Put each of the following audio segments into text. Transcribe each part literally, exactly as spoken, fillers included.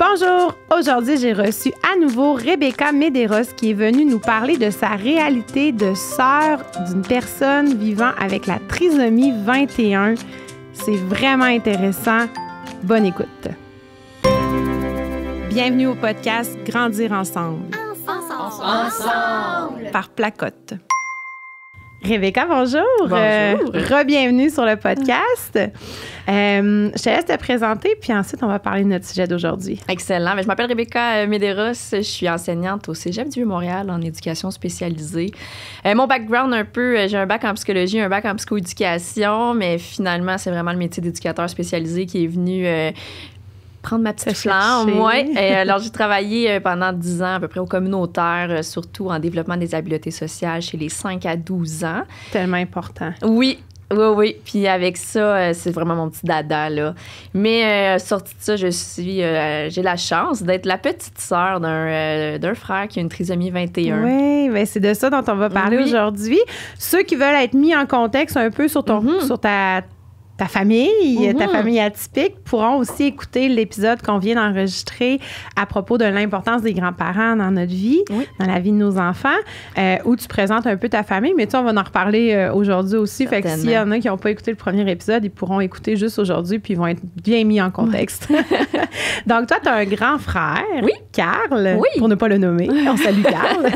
Bonjour! Aujourd'hui, j'ai reçu à nouveau Rebecca Medeiros qui est venue nous parler de sa réalité de sœur d'une personne vivant avec la trisomie vingt et un. C'est vraiment intéressant. Bonne écoute. Bienvenue au podcast Grandir ensemble. Ensemble! Ensemble! Par Placote. Rebecca, bonjour. Bonjour. Euh, re-bienvenue sur le podcast. Euh, je te laisse te présenter, puis ensuite, on va parler de notre sujet d'aujourd'hui. Excellent. Bien, je m'appelle Rebecca Medeiros. Je suis enseignante au Cégep du Vieux-Montréal en éducation spécialisée. Euh, mon background, un peu, j'ai un bac en psychologie, un bac en psychoéducation, mais finalement, c'est vraiment le métier d'éducateur spécialisé qui est venu... Euh, prendre ma petite flamme. Ouais. Et alors, j'ai travaillé pendant dix ans à peu près au communautaire, surtout en développement des habiletés sociales chez les cinq à douze ans. Tellement important. Oui. Oui, oui. Puis avec ça, c'est vraiment mon petit dada, là. Mais euh, sorti de ça, je suis, euh, j'ai la chance d'être la petite sœur d'un, euh, d'un frère qui a une trisomie vingt et un. Oui, bien, c'est de ça dont on va parler oui. aujourd'hui. Ceux qui veulent être mis en contexte un peu sur, ton, mm-hmm. sur ta... ta famille, mm-hmm. ta famille atypique, pourront aussi écouter l'épisode qu'on vient d'enregistrer à propos de l'importance des grands-parents dans notre vie, oui. dans la vie de nos enfants, euh, où tu présentes un peu ta famille, mais tu sais, on va en reparler euh, aujourd'hui aussi. Certainement. Fait que s'il y en a qui n'ont pas écouté le premier épisode, ils pourront écouter juste aujourd'hui, puis ils vont être bien mis en contexte. Oui. Donc, toi, tu as un grand frère, oui. Carl, oui. pour ne pas le nommer, on salue Carl,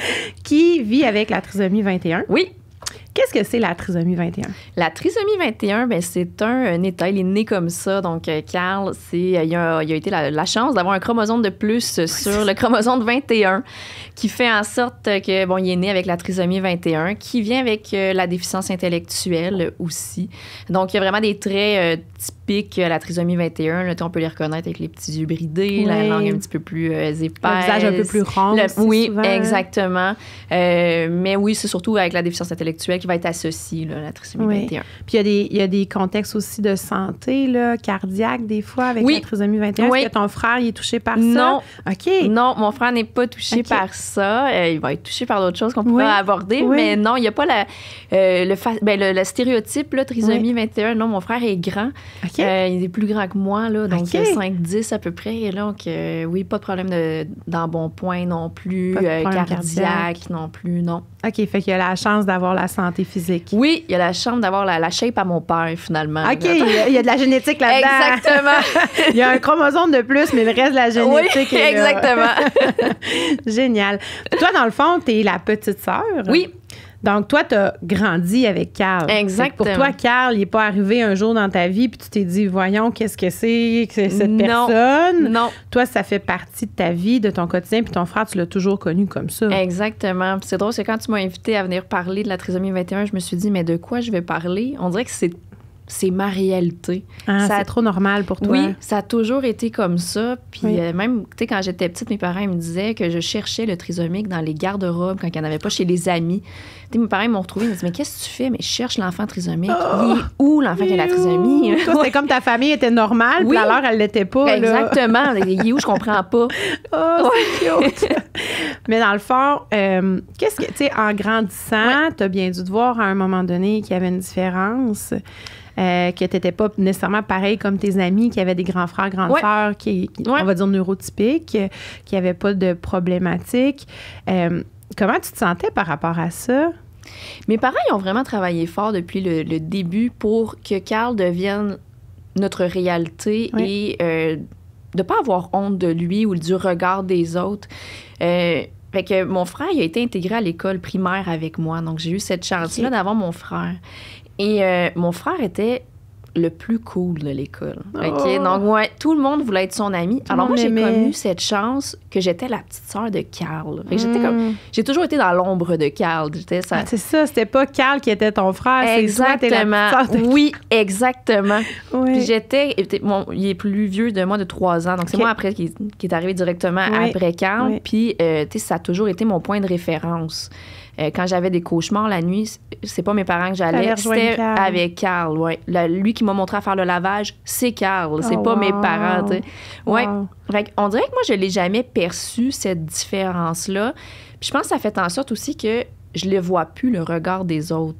qui vit avec la trisomie vingt et un. Oui. Qu'est-ce que c'est la trisomie vingt et un? La trisomie vingt et un, bien, c'est un, un état. Il est né comme ça. Donc, euh, Carl, c'est, il, a, il a été la, la chance d'avoir un chromosome de plus oui, sur le chromosome vingt et un qui fait en sorte que, bon, il est né avec la trisomie vingt et un qui vient avec euh, la déficience intellectuelle aussi. Donc, il y a vraiment des traits euh, typiques à la trisomie vingt et un. Là, on peut les reconnaître avec les petits yeux bridés, oui. la langue un petit peu plus euh, épaisse. Le visage un peu plus rond. Le, oui, souvent. Exactement. Euh, mais oui, c'est surtout avec la déficience intellectuelle qui va être associée là, à la trisomie oui. vingt et un. Puis il y a des, il y a des contextes aussi de santé, là, cardiaque, des fois, avec oui. la trisomie vingt et un. Oui. Est-ce que ton frère il est touché par ça? Non. OK. Non, mon frère n'est pas touché okay. par ça. Euh, il va être touché par d'autres choses qu'on pourra oui. aborder, oui. mais non, il n'y a pas la, euh, le, fa- ben, le, le stéréotype, là, trisomie oui. vingt et un. Non, mon frère est grand. Okay. Euh, il est plus grand que moi, là, donc okay. cinq dix à peu près. Et donc, euh, oui, pas de problème de, d'embonpoint non plus, euh, cardiaque, cardiaque non plus, non. OK, fait qu'il a la chance d'avoir la santé physique. Oui, il a la chance d'avoir la, la shape à mon père, finalement. OK, il y, a, il y a de la génétique là-dedans. Exactement. Il y a un chromosome de plus, mais le reste de la génétique oui, est exactement. Génial. Toi, dans le fond, t'es la petite sœur. Oui. Donc, toi, tu as grandi avec Carl. Exactement. Pour toi, Carl, il n'est pas arrivé un jour dans ta vie puis tu t'es dit, voyons, qu'est-ce que c'est que cette non. personne? Non. Toi, ça fait partie de ta vie, de ton quotidien, puis ton frère, tu l'as toujours connu comme ça. Exactement. Puis c'est drôle, c'est quand tu m'as invité à venir parler de la trisomie vingt et un, je me suis dit, mais de quoi je vais parler? On dirait que c'est c'est ma réalité. Ah, ça c'est a... trop normal pour toi. Oui, ça a toujours été comme ça. Puis oui. euh, même, tu sais, quand j'étais petite, mes parents ils me disaient que je cherchais le trisomique dans les garde-robes quand il n'y en avait pas chez les amis. Tu sais, mes parents ils m'ont retrouvée, ils m'ont dit, mais qu'est-ce que tu fais? Mais je cherche l'enfant trisomique. Oh, il est où l'enfant qui a la trisomie? Toi, c'était comme ta famille était normale, oui. puis alors elle l'était pas. Exactement. Là. Il est où? Je comprends pas. Oh, c'est cute. Mais dans le fond, euh, qu'est-ce que, tu sais, en grandissant, ouais. tu as bien dû te voir à un moment donné qu'il y avait une différence. Euh, que tu n'étais pas nécessairement pareil comme tes amis qui avaient des grands frères, grandes ouais. sœurs, qui, qui ouais. on va dire neurotypiques, qui n'avaient pas de problématiques. Euh, comment tu te sentais par rapport à ça? Mes parents, ils ont vraiment travaillé fort depuis le, le début pour que Carl devienne notre réalité ouais. et euh, de ne pas avoir honte de lui ou du regard des autres. Euh, Fait que mon frère, il a été intégré à l'école primaire avec moi. Donc, j'ai eu cette chance-là okay. d'avoir mon frère. Et euh, mon frère était le plus cool de l'école. Oh. Okay? Donc, ouais, tout le monde voulait être son ami. Tout Alors, moi, j'ai aimait. connu cette chance que j'étais la petite sœur de Carl. Fait que j'étais mm. comme... J'ai toujours été dans l'ombre de Carl. J'étais ça... ah, c'est ça, c'était pas Carl qui était ton frère, exactement. C'est toi, t'es la petite sœur de... Oui, exactement. Oui. Puis j'étais... Bon, il est plus vieux de moi de trois ans. Donc, c'est okay. moi après qui, qui est arrivé directement oui. après Carl. Oui. Puis, euh, tu sais, ça a toujours été mon point de référence. Euh, quand j'avais des cauchemars la nuit, c'est pas mes parents que j'allais, c'était Carl. avec Carl. Ouais. La, lui qui m'a montré à faire le lavage, c'est Carl, c'est oh, pas wow. mes parents. T'sais. Ouais. Wow. Fait on dirait que moi, je l'ai jamais perçu, cette différence-là. Puis je pense que ça fait en sorte aussi que je ne vois plus le regard des autres.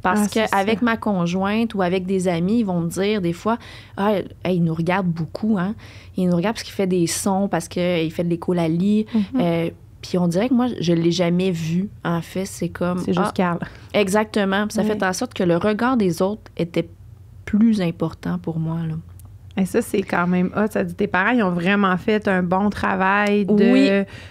Parce ah, qu'avec ma conjointe ou avec des amis, ils vont me dire des fois, ah, hey, il nous regarde beaucoup, hein. Il nous regarde parce qu'il fait des sons, parce qu'il fait de l'écolalie. Mm-hmm. Euh, puis on dirait que moi, je ne l'ai jamais vu. En fait, c'est comme... C'est juste ah, Carl. Exactement. Puis ça oui. fait en sorte que le regard des autres était plus important pour moi, là. Et ça, c'est quand même hot. Ça dit, tes parents, ils ont vraiment fait un bon travail de oui.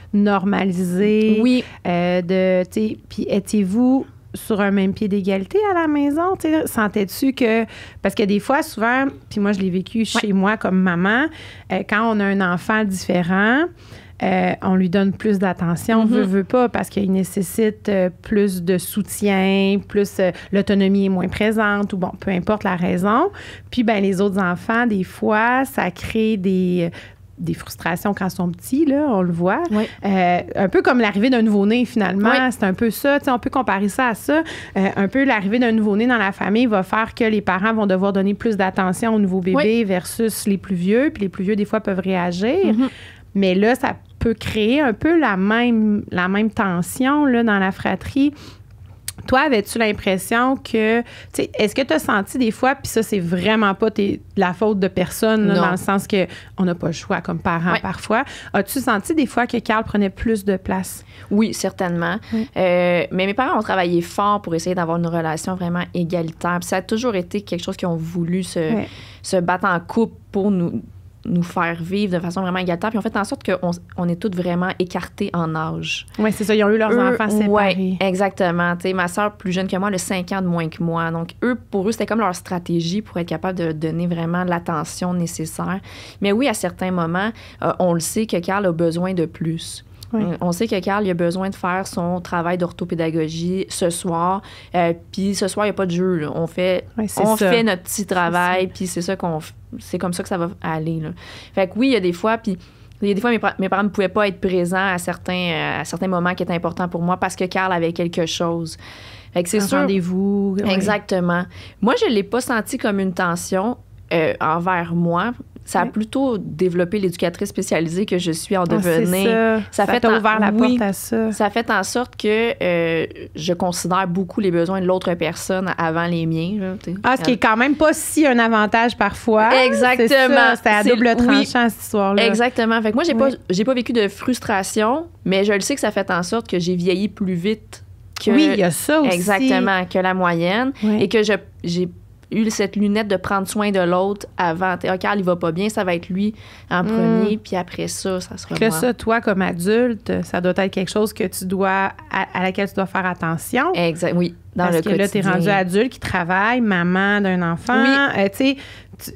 normaliser. Oui. Euh, de, tu sais, puis étiez-vous sur un même pied d'égalité à la maison? T'sais? Sentais-tu que... Parce que des fois, souvent, puis moi, je l'ai vécu chez ouais. moi comme maman, euh, quand on a un enfant différent... Euh, on lui donne plus d'attention, mm-hmm. veut, veut pas, parce qu'il nécessite euh, plus de soutien, plus euh, l'autonomie est moins présente, ou bon, peu importe la raison. Puis, ben les autres enfants, des fois, ça crée des... des frustrations quand ils sont petits, là, on le voit. Oui. Euh, un peu comme l'arrivée d'un nouveau-né, finalement. Oui. C'est un peu ça. On peut comparer ça à ça. Euh, un peu l'arrivée d'un nouveau-né dans la famille va faire que les parents vont devoir donner plus d'attention au nouveau bébé oui. versus les plus vieux. Puis les plus vieux, des fois, peuvent réagir. Mm-hmm. Mais là, ça peut créer un peu la même, la même tension là, dans la fratrie. Toi, avais-tu l'impression que... Est-ce que tu as senti des fois, puis ça, c'est vraiment pas tes, la faute de personne, là, dans le sens qu'on n'a pas le choix comme parents ouais. parfois. As-tu senti des fois que Carl prenait plus de place? Oui, certainement. Oui. Euh, mais mes parents ont travaillé fort pour essayer d'avoir une relation vraiment égalitaire. Puis ça a toujours été quelque chose qu'ils ont voulu se, oui. se battre en couple pour nous... nous faire vivre de façon vraiment égalitaire. Puis on fait en sorte qu'on on est toutes vraiment écartées en âge. Oui, c'est ça. Ils ont eu leurs eux, enfants séparés. Oui, exactement. Tu sais, ma sœur plus jeune que moi, elle a cinq ans de moins que moi. Donc, eux, pour eux, c'était comme leur stratégie pour être capable de donner vraiment l'attention nécessaire. Mais oui, à certains moments, euh, on le sait que Carl a besoin de plus. Oui. On sait que Carl il a besoin de faire son travail d'orthopédagogie ce soir. Euh, puis ce soir, il n'y a pas de jeu. Là. On, fait, oui, on fait notre petit travail, puis c'est ça qu'on c'est comme ça que ça va aller. Là. Fait que oui, il y a des fois, puis il y a des fois, mes, mes parents ne pouvaient pas être présents à certains, à certains moments qui étaient importants pour moi parce que Carl avait quelque chose. Fait que c'est un sûr. Rendez-vous. Exactement. Ouais. Moi, je ne l'ai pas senti comme une tension euh, envers moi. Ça a oui. plutôt développé l'éducatrice spécialisée que je suis en devenir. Ah, ça. Ça, ça fait t'a en... ouvert la oui, porte à ça. Ça fait en sorte que euh, je considère beaucoup les besoins de l'autre personne avant les miens. Là, ah, ce qui est quand même pas si un avantage parfois. Exactement. C'est ça, c'était à c'est... double tranchant, oui. cette histoire-là. Exactement. Fait que moi, j'ai, oui. pas, j'ai pas vécu de frustration, mais je le sais que ça fait en sorte que j'ai vieilli plus vite que... Oui, il y a ça aussi. Exactement, que la moyenne. Oui. Et que je, j'ai eu cette lunette de prendre soin de l'autre avant. Ah, Carl, il va pas bien, ça va être lui en mm. premier, puis après ça, ça sera que moi. Ça, toi, comme adulte, ça doit être quelque chose que tu dois, à, à laquelle tu dois faire attention. Exact, oui, dans Parce le que quotidien. Là, tu es rendu adulte qui travaille, maman d'un enfant. Oui. Euh, tu sais,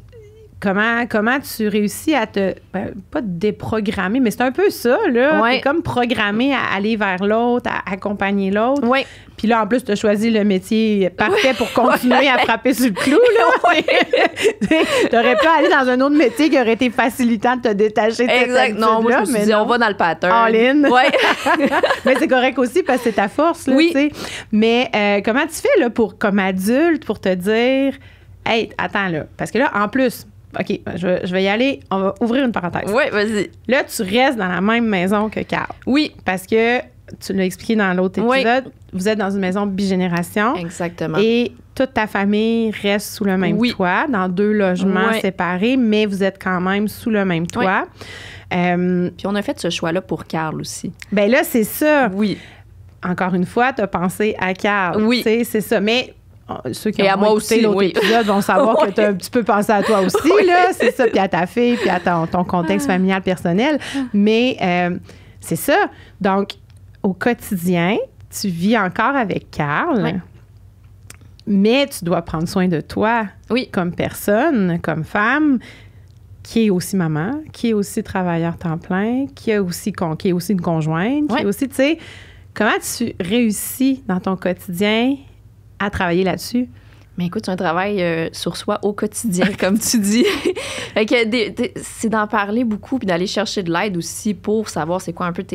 Comment, comment tu réussis à te... Ben, pas te déprogrammer, mais c'est un peu ça, là. Ouais. T'es comme programmé à aller vers l'autre, à accompagner l'autre. Oui. Puis là, en plus, tu as choisi le métier parfait pour continuer ouais. à frapper sur le clou, là. Tu aurais pu aller dans un autre métier qui aurait été facilitant de te détacher de exact. cette Non, moi, je me suis mais dit, non. on va dans le pattern. All in. Ouais. Mais c'est correct aussi parce que c'est ta force, là, oui. tu sais. Mais euh, comment tu fais, là, pour, comme adulte, pour te dire... Hey, attends, là. Parce que là, en plus... OK, je vais, je vais y aller. On va ouvrir une parenthèse. Oui, vas-y. Là, tu restes dans la même maison que Carl. Oui. Parce que, tu l'as expliqué dans l'autre épisode, oui. vous êtes dans une maison bigénération. Exactement. Et toute ta famille reste sous le même oui. toit, dans deux logements oui. séparés, mais vous êtes quand même sous le même toit. Oui. Euh, Puis on a fait ce choix-là pour Carl aussi. Bien là, c'est ça. Oui. Encore une fois, tu as pensé à Carl. Oui. Tu sais, c'est ça. Mais... Ceux qui et ont à moi écouté aussi, l'autre oui. épisode vont savoir oui. que tu as un petit peu pensé à toi aussi, oui. là, c'est ça, puis à ta fille, puis à ton, ton contexte familial personnel. Mais euh, c'est ça. Donc, au quotidien, tu vis encore avec Carl, oui. mais tu dois prendre soin de toi oui. comme personne, comme femme, qui est aussi maman, qui est aussi travailleur temps plein, qui est aussi, qui est aussi une conjointe, oui. qui est aussi, tu sais, comment tu réussis dans ton quotidien à travailler là-dessus? Mais écoute, c'est un travail euh, sur soi au quotidien, comme tu dis. Fait que des, des, c'est d'en parler beaucoup puis d'aller chercher de l'aide aussi pour savoir c'est quoi un peu tes,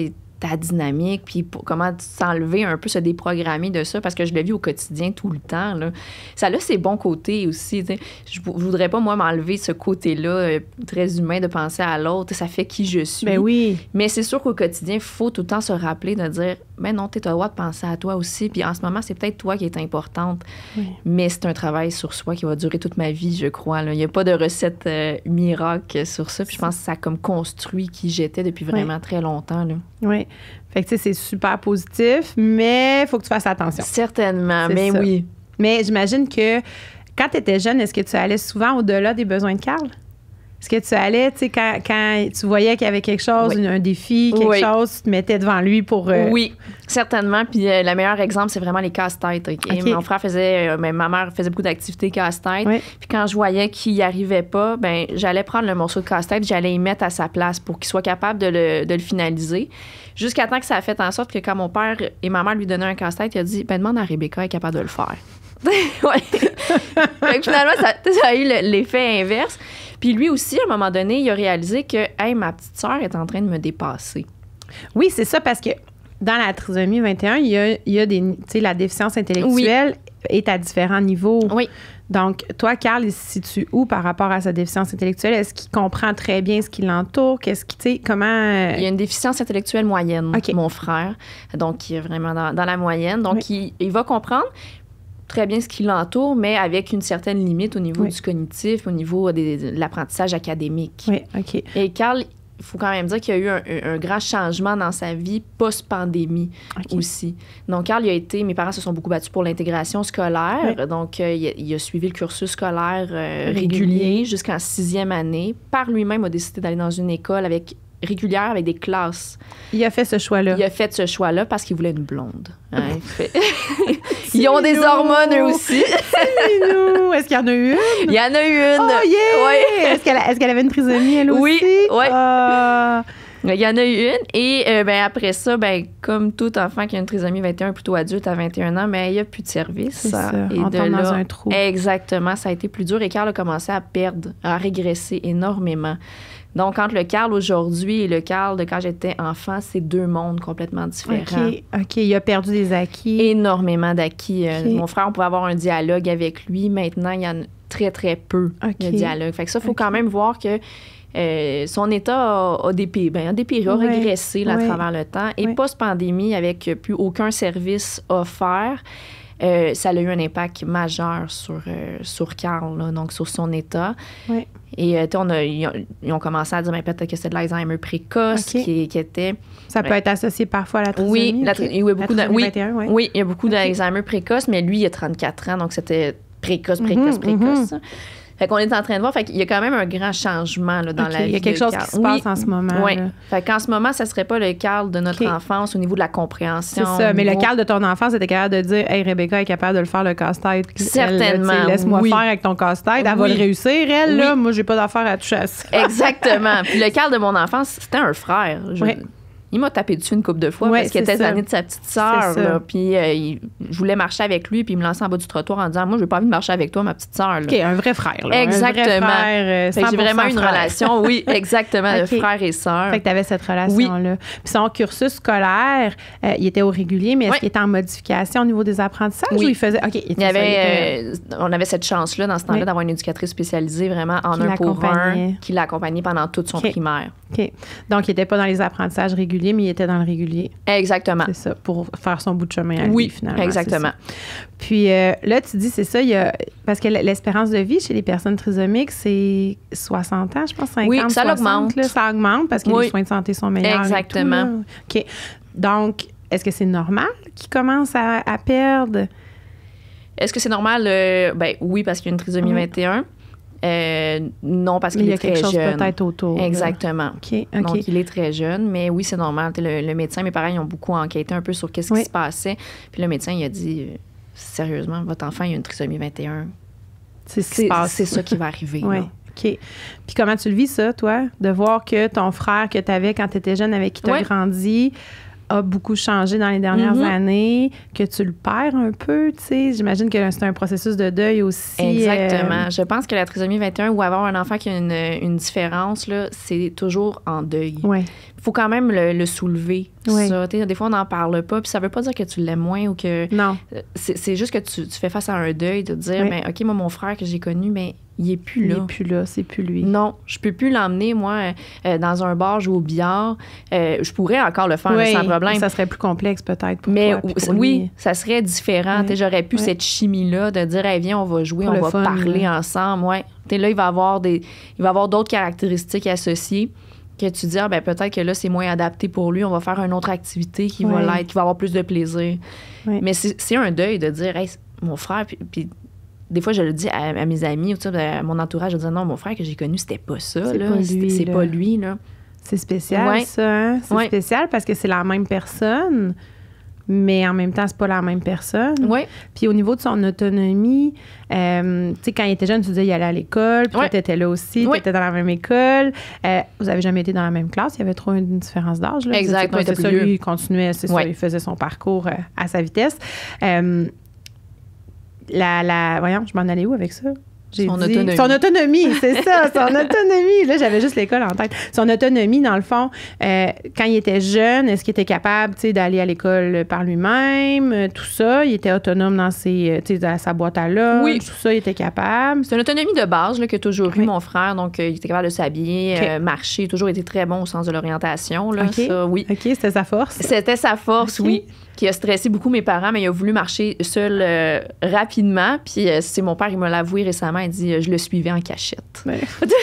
ta dynamique, puis pour, comment s'enlever un peu, se déprogrammer de ça, parce que je le vis au quotidien tout le temps. Là. Ça a ses bons côtés aussi. T'sais. Je ne voudrais pas, moi, m'enlever ce côté-là euh, très humain de penser à l'autre. Ça fait qui je suis. Ben oui. Mais c'est sûr qu'au quotidien, il faut tout le temps se rappeler de dire, ben non, tu as le droit de penser à toi aussi. Puis en ce moment, c'est peut-être toi qui es importante. Oui. Mais c'est un travail sur soi qui va durer toute ma vie, je crois. Là. Il n'y a pas de recette euh, miracle sur ça. Puis je pense que ça a comme construit qui j'étais depuis vraiment oui. très longtemps. Là. Oui. Fait que, tu sais, c'est super positif, mais il faut que tu fasses attention. Certainement, mais ça. Oui. Mais j'imagine que quand tu étais jeune, est-ce que tu allais souvent au-delà des besoins de Carl? Est-ce que tu allais, tu sais, quand, quand tu voyais qu'il y avait quelque chose, oui. un défi, quelque oui. chose, tu te mettais devant lui pour... Euh... Oui, certainement. Puis euh, le meilleur exemple, c'est vraiment les casse-têtes. Okay? Okay. Mon frère faisait... Euh, ma mère faisait beaucoup d'activités casse-têtes. Oui. Puis quand je voyais qu'il n'y arrivait pas, ben j'allais prendre le morceau de casse-tête, j'allais y mettre à sa place pour qu'il soit capable de le, de le finaliser. Jusqu'à temps que ça a fait en sorte que quand mon père et ma mère lui donnaient un casse-tête, il a dit, ben demande à Rebecca, elle est capable de le faire. Ouais. Fait que finalement, ça, ça a eu l'effet inverse. Puis lui aussi, à un moment donné, il a réalisé que hey, ma petite sœur est en train de me dépasser. Oui, c'est ça, parce que dans la trisomie vingt et un, il y a, il y a des, tu sais, la déficience intellectuelle oui. est à différents niveaux. Oui. Donc, toi, Carl, il se situe où par rapport à sa déficience intellectuelle? Est-ce qu'il comprend très bien ce qui l'entoure? Qu'est-ce qui, tu sais, comment... Euh... Il y a une déficience intellectuelle moyenne, okay. mon frère. Donc, il est vraiment dans, dans la moyenne. Donc, oui. il, il va comprendre très bien ce qui l'entoure, mais avec une certaine limite au niveau oui. du cognitif, au niveau des, de l'apprentissage académique. Oui, OK. Et Carl, il faut quand même dire qu'il y a eu un, un, un grand changement dans sa vie post-pandémie okay. aussi. Donc, Carl, il a été... Mes parents se sont beaucoup battus pour l'intégration scolaire. Oui. Donc, euh, il, a, il a suivi le cursus scolaire euh, régulier, régulier jusqu'en sixième année. Par lui-même, a décidé d'aller dans une école avec... régulière avec des classes. Il a fait ce choix-là. Il a fait ce choix-là parce qu'il voulait une blonde. Hein? Ils ont des hormones, eux aussi. nous. Est-ce qu'il y en a une? Il y en a une. Oh, yeah! Ouais. Est-ce qu'elle, est-ce qu'elle avait une trisomie, elle oui, aussi? Oui, oui. Oh. Il y en a eu une. Et euh, ben, après ça, ben, comme tout enfant qui a une trisomie vingt et un, plutôt adulte à vingt et un ans, mais ben, il n'y a plus de service. C'est ça. Et on de tombe là, dans un trou. Exactement. Ça a été plus dur. Et Carl a commencé à perdre, à régresser énormément. Donc, entre le Carl aujourd'hui et le Carl de quand j'étais enfant, c'est deux mondes complètement différents. OK. OK. Il a perdu des acquis. Énormément d'acquis. Okay. Mon frère, on pouvait avoir un dialogue avec lui. Maintenant, il y en a très, très peu okay. de dialogue. Fait que ça, il faut okay. quand même voir que euh, son état a, a dépiré, ben, a, dépiré, a ouais. régressé là, ouais. à travers le temps. Et ouais. post-pandémie, avec plus aucun service offert, Euh, ça a eu un impact majeur sur, euh, sur Carl, là, donc sur son état. Oui. Et euh, on a, ils, ont, ils ont commencé à dire, ben, peut-être que c'est de l'Alzheimer précoce okay. qui, qui était... Ça peut euh, être associé parfois à la trisomie. Oui, la, okay. oui, beaucoup la de, oui, vingt et un, ouais. oui, il y a beaucoup okay. d'Alzheimer précoce, mais lui, il a trente-quatre ans, donc c'était précoce, précoce, mm-hmm, précoce. Mm-hmm. Fait qu'on est en train de voir. Fait qu'il y a quand même un grand changement là, dans okay, la vie. Il y a quelque chose Carl. qui se passe oui. en ce moment. Oui. Là. Fait qu'en ce moment, ça serait pas le Carl de notre okay. enfance au niveau de la compréhension. C'est ça. Mais niveau... le Carl de ton enfance était capable de dire, hey, Rebecca est capable de le faire le casse-tête. Certainement. Elle, laisse-moi oui. faire avec ton casse-tête. Elle oui. va le réussir, elle. Oui. Là. Moi, j'ai pas d'affaire à toucher à ça. Exactement. Puis le Carl de mon enfance, c'était un frère. Je... Oui. Il m'a tapé dessus une couple de fois ouais, parce qu'il était tanné de sa petite sœur. Là, puis euh, il, je voulais marcher avec lui, puis il me lançait en bas du trottoir en disant, moi, j'ai pas envie de marcher avec toi, ma petite sœur. OK, un vrai frère. Là. Exactement. Un vrai frère, euh, j'ai vraiment une frère. relation, oui, exactement, okay. de frère et sœur. Fait que tu avais cette relation-là. Oui. Puis son cursus scolaire, euh, il était au régulier, mais est-ce oui. qu'il était en modification au niveau des apprentissages oui. ou il faisait... OK, il y avait, ça, il était... euh, on avait cette chance-là, dans ce temps-là, oui. d'avoir une éducatrice spécialisée vraiment en qui un pour un, qui l'a accompagné pendant toute son okay. primaire. OK. Donc, il n'était pas dans les apprentissages réguliers, mais il était dans le régulier. Exactement. C'est ça, pour faire son bout de chemin à oui, lui, finalement. Exactement. Puis euh, là, tu dis, c'est ça, il y a, parce que l'espérance de vie chez les personnes trisomiques, c'est soixante ans, je pense, cinquante, oui, ça soixante, augmente. Là, ça augmente parce que oui. les soins de santé sont meilleurs. Exactement. Et tout, OK. Donc, est-ce que c'est normal qu'ils commencent à, à perdre? Est-ce que c'est normal? Euh, ben oui, parce qu'il y a une trisomie oui. vingt et un. Euh, non, parce qu'il est très jeune. Il y a quelque chose peut-être autour. Exactement. Okay, okay. Donc, il est très jeune. Mais oui, c'est normal. Le, le médecin, mes parents, ils ont beaucoup enquêté un peu sur qu'est-ce oui. qui se passait. Puis le médecin, il a dit, sérieusement, votre enfant, il a une trisomie vingt et un. C'est ce qui se passe. C'est ça qui va arriver. Oui. Là. OK. Puis comment tu le vis, ça, toi? De voir que ton frère que tu avais quand tu étais jeune, avec qui tu as oui. grandi, a beaucoup changé dans les dernières mm-hmm. années, que tu le perds un peu, tu sais. J'imagine que c'est un processus de deuil aussi. Exactement. Euh... Je pense que la trisomie vingt et un ou avoir un enfant qui a une, une différence, là, c'est toujours en deuil. Ouais. Il faut quand même le, le soulever. Oui. Ça. Des fois, on n'en parle pas, puis ça veut pas dire que tu l'aimes moins ou que... Non. C'est, c'est juste que tu, tu fais face à un deuil, de te dire, oui. mais OK, moi, mon frère que j'ai connu, mais il est plus là. Il est plus là, c'est plus lui. Non, je peux plus l'emmener, moi, euh, dans un bar, jouer au billard. Euh, je pourrais encore le faire oui, sans problème. Ça serait plus complexe peut-être pour mais toi. Mais pour oui, lui. Ça serait différent. Oui. J'aurais pu oui. cette chimie-là de dire, hey, viens, on va jouer, pour on va fun, parler oui. ensemble. Ouais. Là, il va avoir des, il va avoir d'autres caractéristiques associées. Que tu dis, ah, ben, peut-être que là, c'est moins adapté pour lui, on va faire une autre activité qui oui. va l'être, qui va avoir plus de plaisir. Oui. Mais c'est, c'est un deuil de dire, hey, mon frère, puis, puis des fois, je le dis à, à mes amis, à mon entourage, je dis, non, mon frère que j'ai connu, c'était pas ça, c'est là. Pas lui, c'est c'est là. pas lui, là. C'est spécial, ouais. ça, hein? C'est ouais. spécial parce que c'est la même personne, mais en même temps, c'est pas la même personne. Oui. Puis au niveau de son autonomie, euh, tu sais, quand il était jeune, tu disais qu'il allait à l'école, puis ouais. toi, tu étais là aussi, oui. tu étais dans la même école. Euh, vous avez jamais été dans la même classe, il y avait trop une différence d'âge. Là. Exactement. C'est ça, lui, il continuait, c'est ouais. ça, il faisait son parcours euh, à sa vitesse. Euh, la, la, voyons, je m'en allais où avec ça? J'ai son dit, autonomie. Son autonomie, c'est ça, son autonomie. Là, j'avais juste l'école en tête. Son autonomie, dans le fond, euh, quand il était jeune, est-ce qu'il était capable, tu sais, d'aller à l'école par lui-même, euh, tout ça? Il était autonome dans ses, tu sais, dans sa boîte à lunch, oui. tout ça, il était capable. C'est une autonomie de base là, que toujours eu oui. mon frère. Donc, euh, il était capable de s'habiller, okay. euh, marcher, toujours été très bon au sens de l'orientation. Là, OK, ça, oui. OK, c'était sa force. C'était sa force, okay. oui. Qui a stressé beaucoup mes parents, mais il a voulu marcher seul euh, rapidement. Puis euh, c'est mon père, il me l'a avoué récemment, il dit euh, je le suivais en cachette. Ouais.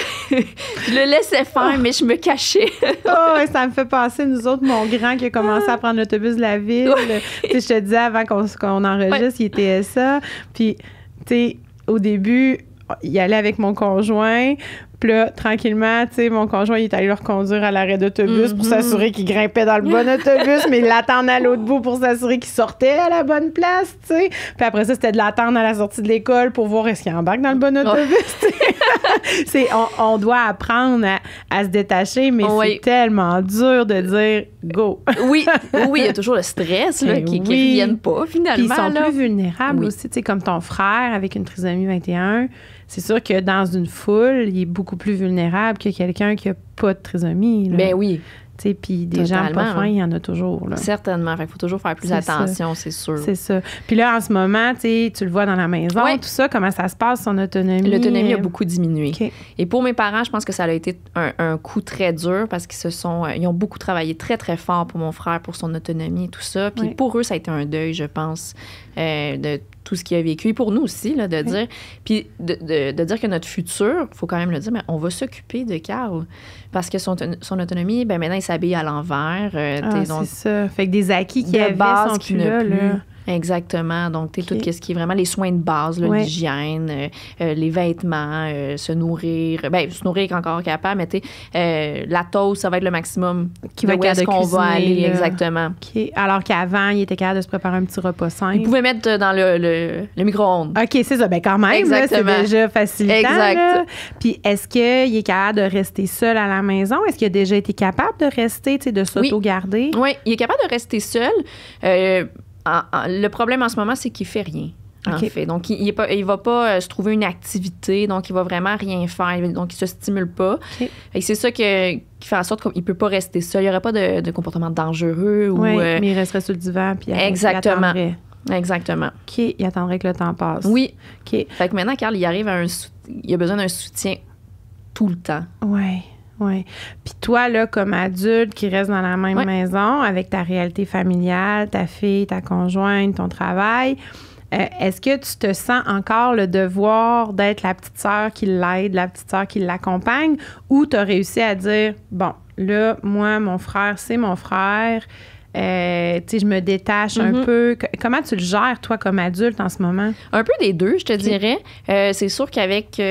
Je le laissais faire, oh. mais je me cachais. Oh, ça me fait penser, nous autres, mon grand qui a commencé à prendre l'autobus de la ville. Ouais. Tu sais, je te disais avant qu'on, qu'on enregistre, ouais. il était ça. Puis, tu sais, au début, il allait avec mon conjoint. Puis là, tranquillement, tu sais, mon conjoint, il est allé le reconduire à l'arrêt d'autobus mm-hmm. pour s'assurer qu'il grimpait dans le bon autobus, mais il l'attendait à l'autre bout pour s'assurer qu'il sortait à la bonne place, tu sais. Puis après ça, c'était de l'attendre à la sortie de l'école pour voir est-ce qu'il embarque dans le bon autobus, tu sais. c'est, on, on doit apprendre à, à se détacher, mais oui. c'est tellement dur de dire « go ». Oui, oui, il y a toujours le stress là, qui ne oui. revienne pas, finalement. Puis ils sont là. plus vulnérables oui. aussi, tu sais, comme ton frère avec une trisomie vingt et un. C'est sûr que dans une foule, il est beaucoup plus vulnérable que quelqu'un qui n'a pas de trisomie. Là. Ben oui. Puis des Totalement, gens pas fins, il y en a toujours. Là. Certainement. Il faut toujours faire plus c'est attention, ça. c'est sûr. C'est ça. Puis là, en ce moment, tu le vois dans la maison, ouais. tout ça, comment ça se passe, son autonomie? L'autonomie a beaucoup diminué. Okay. Et pour mes parents, je pense que ça a été un, un coup très dur parce qu'ils se sont, ils ont beaucoup travaillé très, très fort pour mon frère, pour son autonomie et tout ça. Puis ouais. pour eux, ça a été un deuil, je pense, euh, de tout ce qu'il a vécu. Et pour nous aussi, là, de oui. dire... Puis de, de, de dire que notre futur, il faut quand même le dire, mais on va s'occuper de Carl. Parce que son, son autonomie, ben maintenant, il s'habille à l'envers. Euh, ah, donc, c'est ça. Fait que des acquis qui avaient base sont qui plus là, plus. là. Exactement. Donc, tu sais, okay. tout ce qui est vraiment les soins de base, là, ouais. l'hygiène, euh, euh, les vêtements, euh, se nourrir. Bien, se nourrir encore capable, mais tu sais, euh, la toast, ça va être le maximum qui va où est-ce qu'on cuisiner, va aller. Là. Exactement. Okay. Alors qu'avant, il était capable de se préparer un petit repas simple. Il pouvait mettre dans le, le, le micro-ondes. OK, c'est ça. Bien, quand même, là, c'est déjà facilitant. Exact. Là. Puis, est-ce qu'il est capable de rester seul à la maison? Est-ce qu'il a déjà été capable de rester, tu sais, de s'auto-garder? Oui. oui, il est capable de rester seul. Euh, En, en, le problème en ce moment, c'est qu'il fait rien, en okay. fait. Donc, il ne va pas euh, se trouver une activité, donc il va vraiment rien faire, donc il se stimule pas. Okay. Et c'est ça que, qui fait en sorte qu'il ne peut pas rester seul. Il n'y aurait pas de, de comportement dangereux. Oui, ou, euh, mais il resterait sur le divan, puis exactement. il attendrait. Exactement. OK, il attendrait que le temps passe. Oui. OK. Fait que maintenant, Carl, il arrive à un... Il a besoin d'un soutien tout le temps. Oui. Oui. Puis toi, là, comme adulte qui reste dans la même ouais. maison, avec ta réalité familiale, ta fille, ta conjointe, ton travail, euh, est-ce que tu te sens encore le devoir d'être la petite sœur qui l'aide, la petite sœur qui l'accompagne, ou tu as réussi à dire, bon, là, moi, mon frère, c'est mon frère, euh, tu sais, je me détache mm-hmm. un peu. Comment tu le gères, toi, comme adulte, en ce moment? Un peu des deux, je te okay. dirais. Euh, c'est sûr qu'avec... Euh,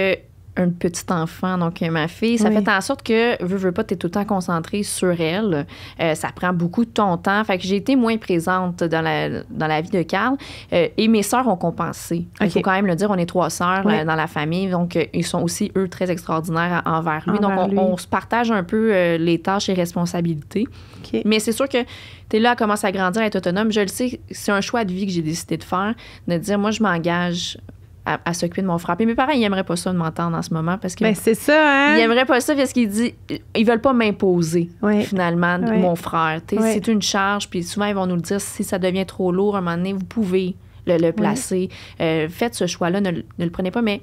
un petit enfant, donc ma fille. Ça oui. fait en sorte que, veux, veux pas, tu es tout le temps concentrée sur elle. Euh, ça prend beaucoup de ton temps. Fait que j'ai été moins présente dans la, dans la vie de Carl. Euh, et mes sœurs ont compensé. Il okay. faut quand même le dire, on est trois sœurs oui. euh, dans la famille. Donc, euh, ils sont aussi, eux, très extraordinaires envers lui. Envers donc, on, lui. on se partage un peu euh, les tâches et responsabilités. Okay. Mais c'est sûr que tu es là, elle commence à grandir, à être autonome. Je le sais, c'est un choix de vie que j'ai décidé de faire, de dire, moi, je m'engage à, à s'occuper de mon frère. Puis mes parents, ils n'aimeraient pas ça de m'entendre en ce moment parce que... Ben, c'est ça, hein? Ils n'aimeraient pas ça parce qu'ils disent... Ils veulent pas m'imposer, oui. finalement, oui. mon frère. Oui. C'est une charge, puis souvent, ils vont nous le dire, si ça devient trop lourd, à un moment donné, vous pouvez le, le placer. Oui. Euh, faites ce choix-là, ne, ne le prenez pas, mais...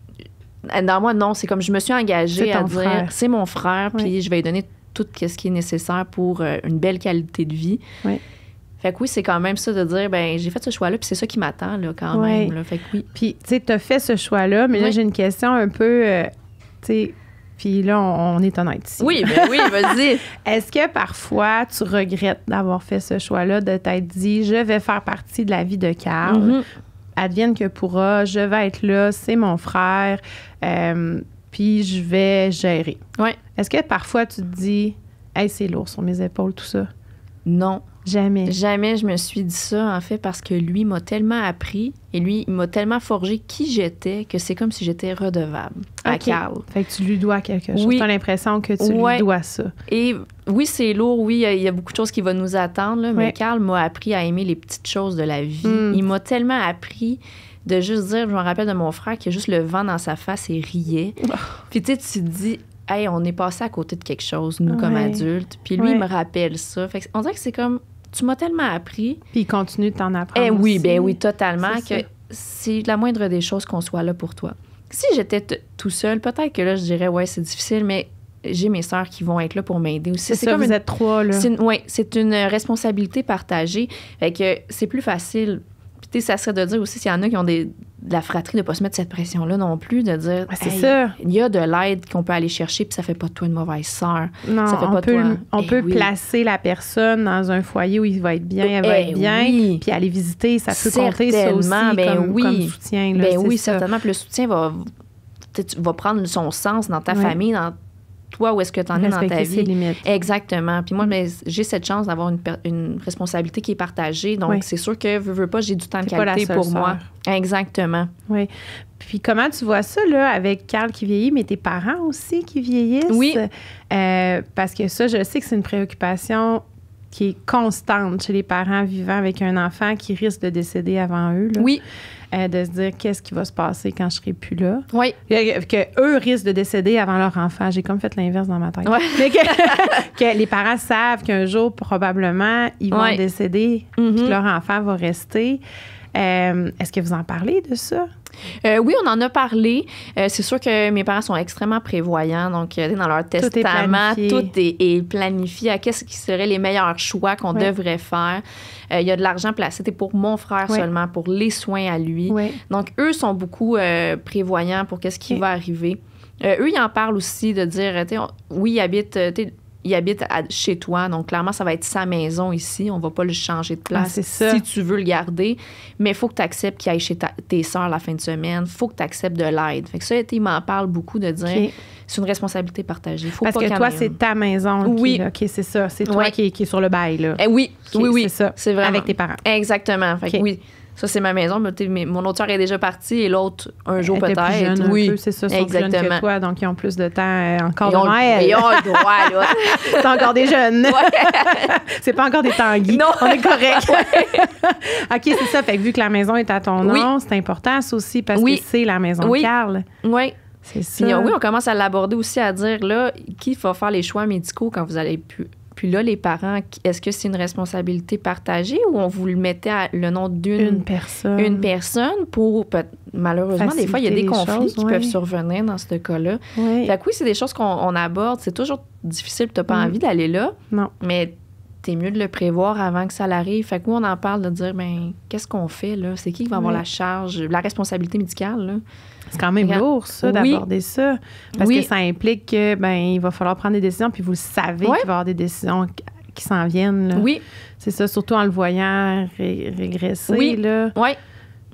Dans moi, non, c'est comme je me suis engagée à dire, frère. c'est mon frère, puis oui. je vais lui donner tout ce qui est nécessaire pour euh, une belle qualité de vie. Oui. Fait que oui, c'est quand même ça de dire, ben j'ai fait ce choix-là, puis c'est ça qui m'attend, là, quand oui. même. Là. Fait que oui. Puis, tu sais, tu as fait ce choix-là, mais oui. là, j'ai une question un peu, euh, tu sais, puis là, on, on est honnête ici. Oui, ben oui, vas-y. Est-ce que parfois, tu regrettes d'avoir fait ce choix-là, de t'être dit, je vais faire partie de la vie de Carl, mm-hmm. advienne que pourra, je vais être là, c'est mon frère, euh, puis je vais gérer. Oui. Est-ce que parfois, tu te dis, hey, c'est lourd sur mes épaules, tout ça? Non. Jamais. Jamais je me suis dit ça, en fait, parce que lui m'a tellement appris et lui, il m'a tellement forgé qui j'étais que c'est comme si j'étais redevable à okay. Carl. Fait que tu lui dois quelque chose. Oui. Tu as l'impression que tu ouais. lui dois ça. Et oui, c'est lourd. Oui, il y a beaucoup de choses qui vont nous attendre, là, mais ouais. Carl m'a appris à aimer les petites choses de la vie. Mm. Il m'a tellement appris de juste dire, je me rappelle de mon frère qui a juste le vent dans sa face et riait. Oh. Puis tu sais, tu te dis... Hey, on est passé à côté de quelque chose, nous, ouais. comme adultes. Puis lui, ouais. il me rappelle ça. Fait on dirait que c'est comme, tu m'as tellement appris. Puis il continue de t'en apprendre. Eh oui, aussi. ben oui, totalement. C'est que ça. C'est la moindre des choses qu'on soit là pour toi. Si j'étais t- tout seul, peut-être que là, je dirais, ouais, c'est difficile, mais j'ai mes sœurs qui vont être là pour m'aider aussi. C'est, c'est ça, comme vous une, êtes trois, là. Oui, c'est une responsabilité partagée. Fait que c'est plus facile. Puis tu sais, ça serait de dire aussi, s'il y en a qui ont des... de la fratrie, de ne pas se mettre cette pression-là non plus, de dire, ah, c'est hey, ça. Il y a de l'aide qu'on peut aller chercher, puis ça fait pas de toi une mauvaise sœur. Non, ça fait on pas peut, toi... on eh peut oui. placer la personne dans un foyer où il va être bien, elle va eh être bien, oui. puis aller visiter, ça peut compter ça aussi ben comme, oui. comme soutien. Là, ben oui, ça. certainement. Puis le soutien va, va prendre son sens dans ta ouais. famille, dans toi, où est-ce que tu en es dans ta vie. Ses limites. Exactement. Puis moi, ben, j'ai cette chance d'avoir une, une responsabilité qui est partagée. Donc, oui. c'est sûr que, veux, veux pas, j'ai du temps de qualité pour soeur. Moi. Exactement. Oui. Puis comment tu vois ça, là, avec Carl qui vieillit, mais tes parents aussi qui vieillissent? Oui. Euh, parce que ça, je sais que c'est une préoccupation qui est constante chez les parents vivant avec un enfant qui risque de décéder avant eux. Là. Oui. Euh, de se dire qu'est-ce qui va se passer quand je serai plus là. Oui. Que, que eux risquent de décéder avant leur enfant. J'ai comme fait l'inverse dans ma tête. Ouais. Mais que, que les parents savent qu'un jour, probablement, ils vont ouais. décéder mm-hmm. et que leur enfant va rester. Euh, est-ce que vous en parlez de ça? Euh, oui, on en a parlé. Euh, c'est sûr que mes parents sont extrêmement prévoyants. Donc, euh, dans leur tout testament, est tout est, est planifié à qu'est-ce qui seraient les meilleurs choix qu'on ouais. devrait faire. Euh, il y a de l'argent placé pour mon frère ouais. seulement, pour les soins à lui. Ouais. Donc, eux sont beaucoup euh, prévoyants pour qu'est-ce qui ouais. va arriver. Euh, eux, ils en parlent aussi de dire, on, oui, ils habitent... Il habite à, chez toi, donc clairement, ça va être sa maison ici. On va pas le changer de place ah, si tu veux le garder. Mais il faut que tu acceptes qu'il aille chez ta, tes sœurs la fin de semaine. Il faut que tu acceptes de l'aide. Fait que ça, il m'en parle beaucoup de dire okay. c'est une responsabilité partagée. Faut Parce pas que toi, c'est ta maison. Oui. Qui, là. OK, c'est ça. C'est toi ouais. qui, qui est sur le bail. Là. Eh oui, okay, oui, oui. C'est ça. C'est vraiment. Avec tes parents. Exactement. Fait okay. que oui. Ça, c'est ma maison. Mais mon autre sœur est déjà partie et l'autre, un jour elle peut-être. Plus jeune, oui, un peu, c'est ça. Ils sont exactement. plus jeunes que toi, donc ils ont plus de temps euh, encore ils ont, devant elles. Ils ont le droit, là. C'est encore des jeunes. Ouais. C'est pas encore des tanguis. Non. On est correct. Ouais. OK, c'est ça. Fait que vu que la maison est à ton nom, oui. c'est important, ça aussi, parce oui. que c'est la maison oui. de Carl. Oui. C'est ça. Puis, oui, on commence à l'aborder aussi, à dire, là, qui va faire les choix médicaux quand vous allez plus... Puis là, les parents, est-ce que c'est une responsabilité partagée ou on vous le mettait à le nom d'une une personne, une personne pour... Malheureusement, faciliter des fois, il y a des conflits choses, qui ouais. peuvent survenir dans ce cas-là. Oui. Fait que oui, c'est des choses qu'on on aborde. C'est toujours difficile, tu n'as pas mm. envie d'aller là. Non. Mais t'es mieux de le prévoir avant que ça l'arrive. Fait que nous, on en parle de dire, bien, qu'est-ce qu'on fait, là? C'est qui qui va avoir oui. la charge, la responsabilité médicale, là? C'est quand même Regarde. lourd, ça, oui. d'aborder ça. Parce oui. que ça implique que, ben, il va falloir prendre des décisions, puis vous le savez ouais. qu'il va y avoir des décisions qui s'en viennent. Là. Oui. C'est ça, surtout en le voyant ré- régresser. Oui. Là. Oui.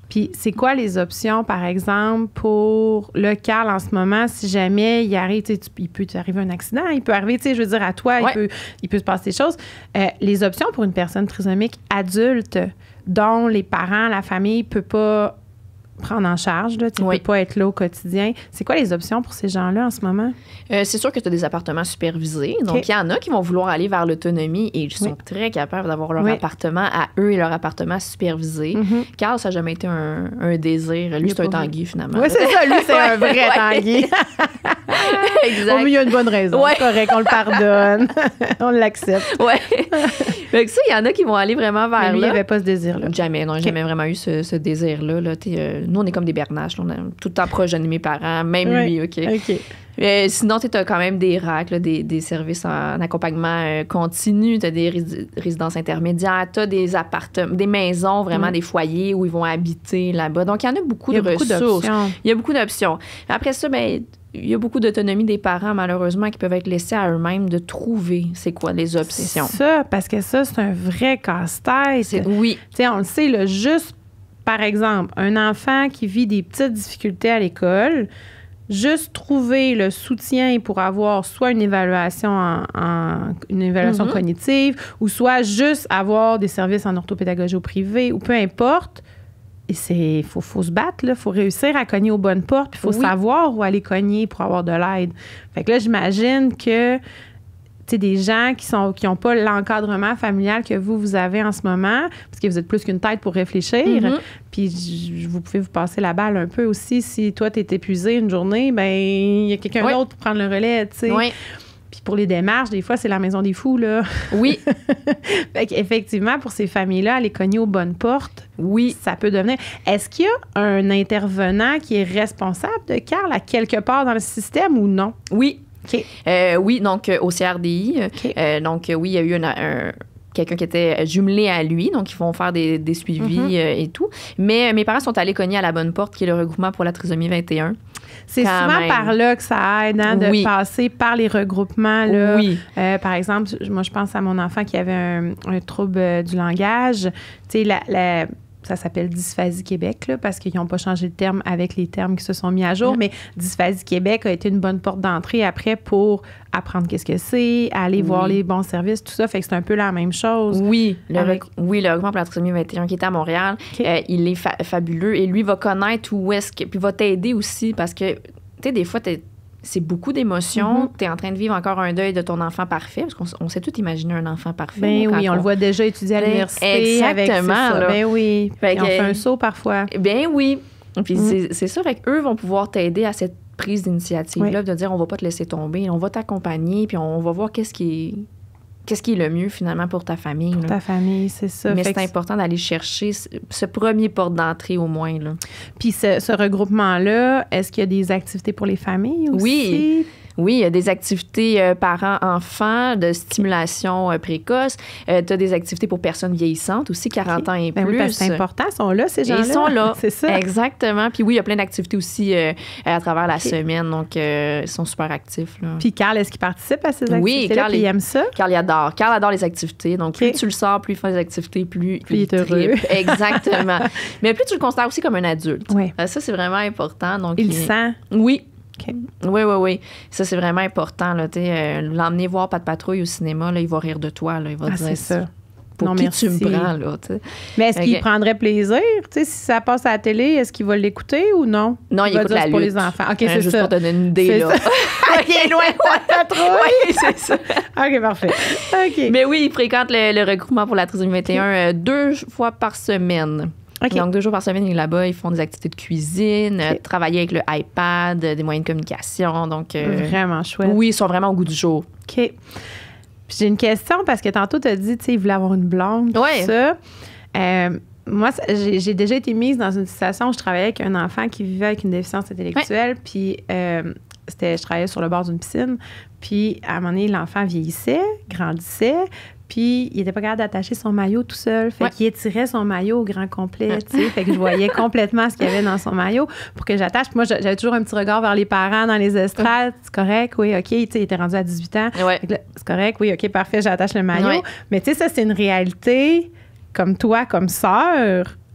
Puis c'est quoi les options, par exemple, pour le Carl en ce moment, si jamais il arrive, tu sais, il peut t'arriver un accident, il peut arriver, tu sais, je veux dire, à toi, ouais. il, peut, il peut se passer des choses. Euh, les options pour une personne trisomique adulte dont les parents, la famille ne peut pas prendre en charge, là, tu ne oui. peux pas être là au quotidien. C'est quoi les options pour ces gens-là en ce moment? Euh, c'est sûr que tu as des appartements supervisés. Donc, il okay. y en a qui vont vouloir aller vers l'autonomie et ils sont oui. très capables d'avoir leur oui. appartement à eux et leur appartement supervisé. Mm-hmm. Carl, ça n'a jamais été un, un désir. Lui, c'est un tanguy, finalement. Oui, c'est ça. Lui, c'est un vrai ouais. tanguy. Exact. Au milieu, il y a une bonne raison. Ouais. C'est correct, on le pardonne. On l'accepte. Oui. Donc, ça, il y en a qui vont aller vraiment vers Mais lui, là. il n'y avait pas ce désir-là. Jamais. Non, okay. jamais vraiment eu ce, ce désir-là. Là. Euh, nous, on est comme des bernaches. Là. On est tout le temps proche de mes parents, même ouais. lui, OK? OK. Euh, sinon, tu as quand même des R A C, là, des, des services en, en accompagnement euh, continu, tu as des rés- résidences intermédiaires, tu as des appartements, des maisons, vraiment mmh. des foyers où ils vont habiter là-bas. Donc, il y en a beaucoup de beaucoup ressources. D'options. Il y a beaucoup d'options. Après ça, bien, il y a beaucoup d'autonomie des parents, malheureusement, qui peuvent être laissés à eux-mêmes de trouver c'est quoi les options. C'est ça, parce que ça, c'est un vrai casse-tête. C'est, oui. Tu sais, on le sait, là, juste, par exemple, un enfant qui vit des petites difficultés à l'école, juste trouver le soutien pour avoir soit une évaluation en, en une évaluation mm-hmm. cognitive ou soit juste avoir des services en orthopédagogie au privé ou peu importe. Et c'est faut faut se battre là, faut réussir à cogner aux bonnes portes, puis il faut oui. savoir où aller cogner pour avoir de l'aide. Fait que là j'imagine que tu sais des gens qui sont qui ont pas l'encadrement familial que vous vous avez en ce moment parce que vous êtes plus qu'une tête pour réfléchir. Mm-hmm. Puis j- vous pouvez vous passer la balle un peu aussi si toi tu es épuisé une journée, ben il y a quelqu'un oui. d'autre pour prendre le relais, tu sais. Oui. Puis pour les démarches, des fois, c'est la maison des fous, là. Oui. Fait qu'effectivement, pour ces familles-là, aller cogner aux bonnes portes, oui, ça peut devenir... Est-ce qu'il y a un intervenant qui est responsable de Carl à quelque part dans le système ou non? Oui. OK. Euh, oui, donc euh, au C R D I. Okay. Euh, donc euh, oui, il y a eu un... un quelqu'un qui était jumelé à lui, donc ils vont faire des, des suivis mm-hmm. euh, et tout. Mais euh, mes parents sont allés cogner à la bonne porte, qui est le regroupement pour la trisomie vingt et un. C'est Quand souvent même. par là que ça aide, hein, de oui. passer par les regroupements. Là. Oui. Euh, par exemple, moi, je pense à mon enfant qui avait un, un trouble euh, du langage. Tu sais, la... la ça s'appelle Dysphasie Québec, là, parce qu'ils n'ont pas changé le terme avec les termes qui se sont mis à jour, mmh. mais Dysphasie Québec a été une bonne porte d'entrée après pour apprendre qu'est-ce que c'est, aller oui. voir les bons services, tout ça. Fait que c'est un peu la même chose. Oui, le, avec... rec... oui, le regroupement pour la trisomie vingt et un qui est à Montréal, okay. euh, il est fa- fabuleux et lui va connaître où est-ce que... Puis va t'aider aussi parce que, tu sais, des fois, t'es... c'est beaucoup d'émotions. Mm-hmm. Tu es en train de vivre encore un deuil de ton enfant parfait, parce qu'on on sait tout imaginer un enfant parfait. Ben là, oui, on, on le voit déjà étudier à l'université. Exactement. Avec, ben oui. Fait on fait un saut parfois. Ben oui. Puis mm. c'est, c'est ça. Fait qu'eux vont pouvoir t'aider à cette prise d'initiative-là, oui. de dire on va pas te laisser tomber, on va t'accompagner, puis on va voir qu'est-ce qui est... Qu'est-ce qui est le mieux, finalement, pour ta famille? Pour là. ta famille, c'est ça. Mais fait c'est important d'aller chercher ce premier porte d'entrée, au moins. Là. Puis ce, ce regroupement-là, est-ce qu'il y a des activités pour les familles aussi? Oui. Oui, il y a des activités euh, parents-enfants, de stimulation euh, précoce. Euh, tu as des activités pour personnes vieillissantes aussi, quarante okay. ans et ben plus. Oui, parce que c'est important, ils sont là, ces gens-là. Ils sont là. C'est ça. Exactement. Puis oui, il y a plein d'activités aussi euh, à travers la okay. semaine. Donc, euh, ils sont super actifs. Là. Puis Carl, est-ce qu'il participe à ces activités-là? Oui, Carl, il aime ça? Carl, il adore. Carl adore les activités. Donc, okay. plus tu le sors, plus il fait des activités, plus, plus il est heureux. Exactement. Mais plus tu le considères aussi comme un adulte. Oui. Euh, ça, c'est vraiment important. Donc, il le il... sent? Oui. Okay. Oui, oui, oui. Ça, c'est vraiment important. Là, euh, l'emmener voir Pas de patrouille au cinéma, là, il va rire de toi. Là, il va ah, dire c'est ça. Pour non, qui merci. tu me prends, là, t'sais. Mais est-ce okay. qu'il prendrait plaisir? Si ça passe à la télé, est-ce qu'il va l'écouter ou non? Non, il, il écoute la lutte. Pour les enfants. OK, hein, c'est juste ça. pour te donner une idée, là. OK, loin de Pas de patrouille. Oui, c'est ça. OK, parfait. OK. Mais oui, il fréquente le, le regroupement pour la trisomie vingt et un okay. euh, deux fois par semaine. Okay. Donc, deux jours par semaine, il est là-bas. Ils font des activités de cuisine, okay. euh, travailler avec le iPad, euh, des moyens de communication. Donc, euh, vraiment chouette. Oui, ils sont vraiment au goût du jour. OK. Puis j'ai une question parce que tantôt, tu as dit, tu sais, il voulait avoir une blonde, tout ouais. ça. Euh, moi, j'ai, j'ai déjà été mise dans une situation où je travaillais avec un enfant qui vivait avec une déficience intellectuelle. Ouais. Puis, euh, c'était, je travaillais sur le bord d'une piscine. Puis, à un moment donné, l'enfant vieillissait, grandissait. Puis, il n'était pas capable d'attacher son maillot tout seul. Fait ouais. qu'il étirait son maillot au grand complet, tu sais. Fait que je voyais complètement ce qu'il y avait dans son maillot pour que j'attache. Puis moi, j'avais toujours un petit regard vers les parents dans les estrades. C'est correct, oui, OK. Tu sais, il était rendu à dix-huit ans. Ouais. Là, c'est correct, oui, OK, parfait, j'attache le maillot. Ouais. Mais tu sais, ça, c'est une réalité comme toi, comme sœur.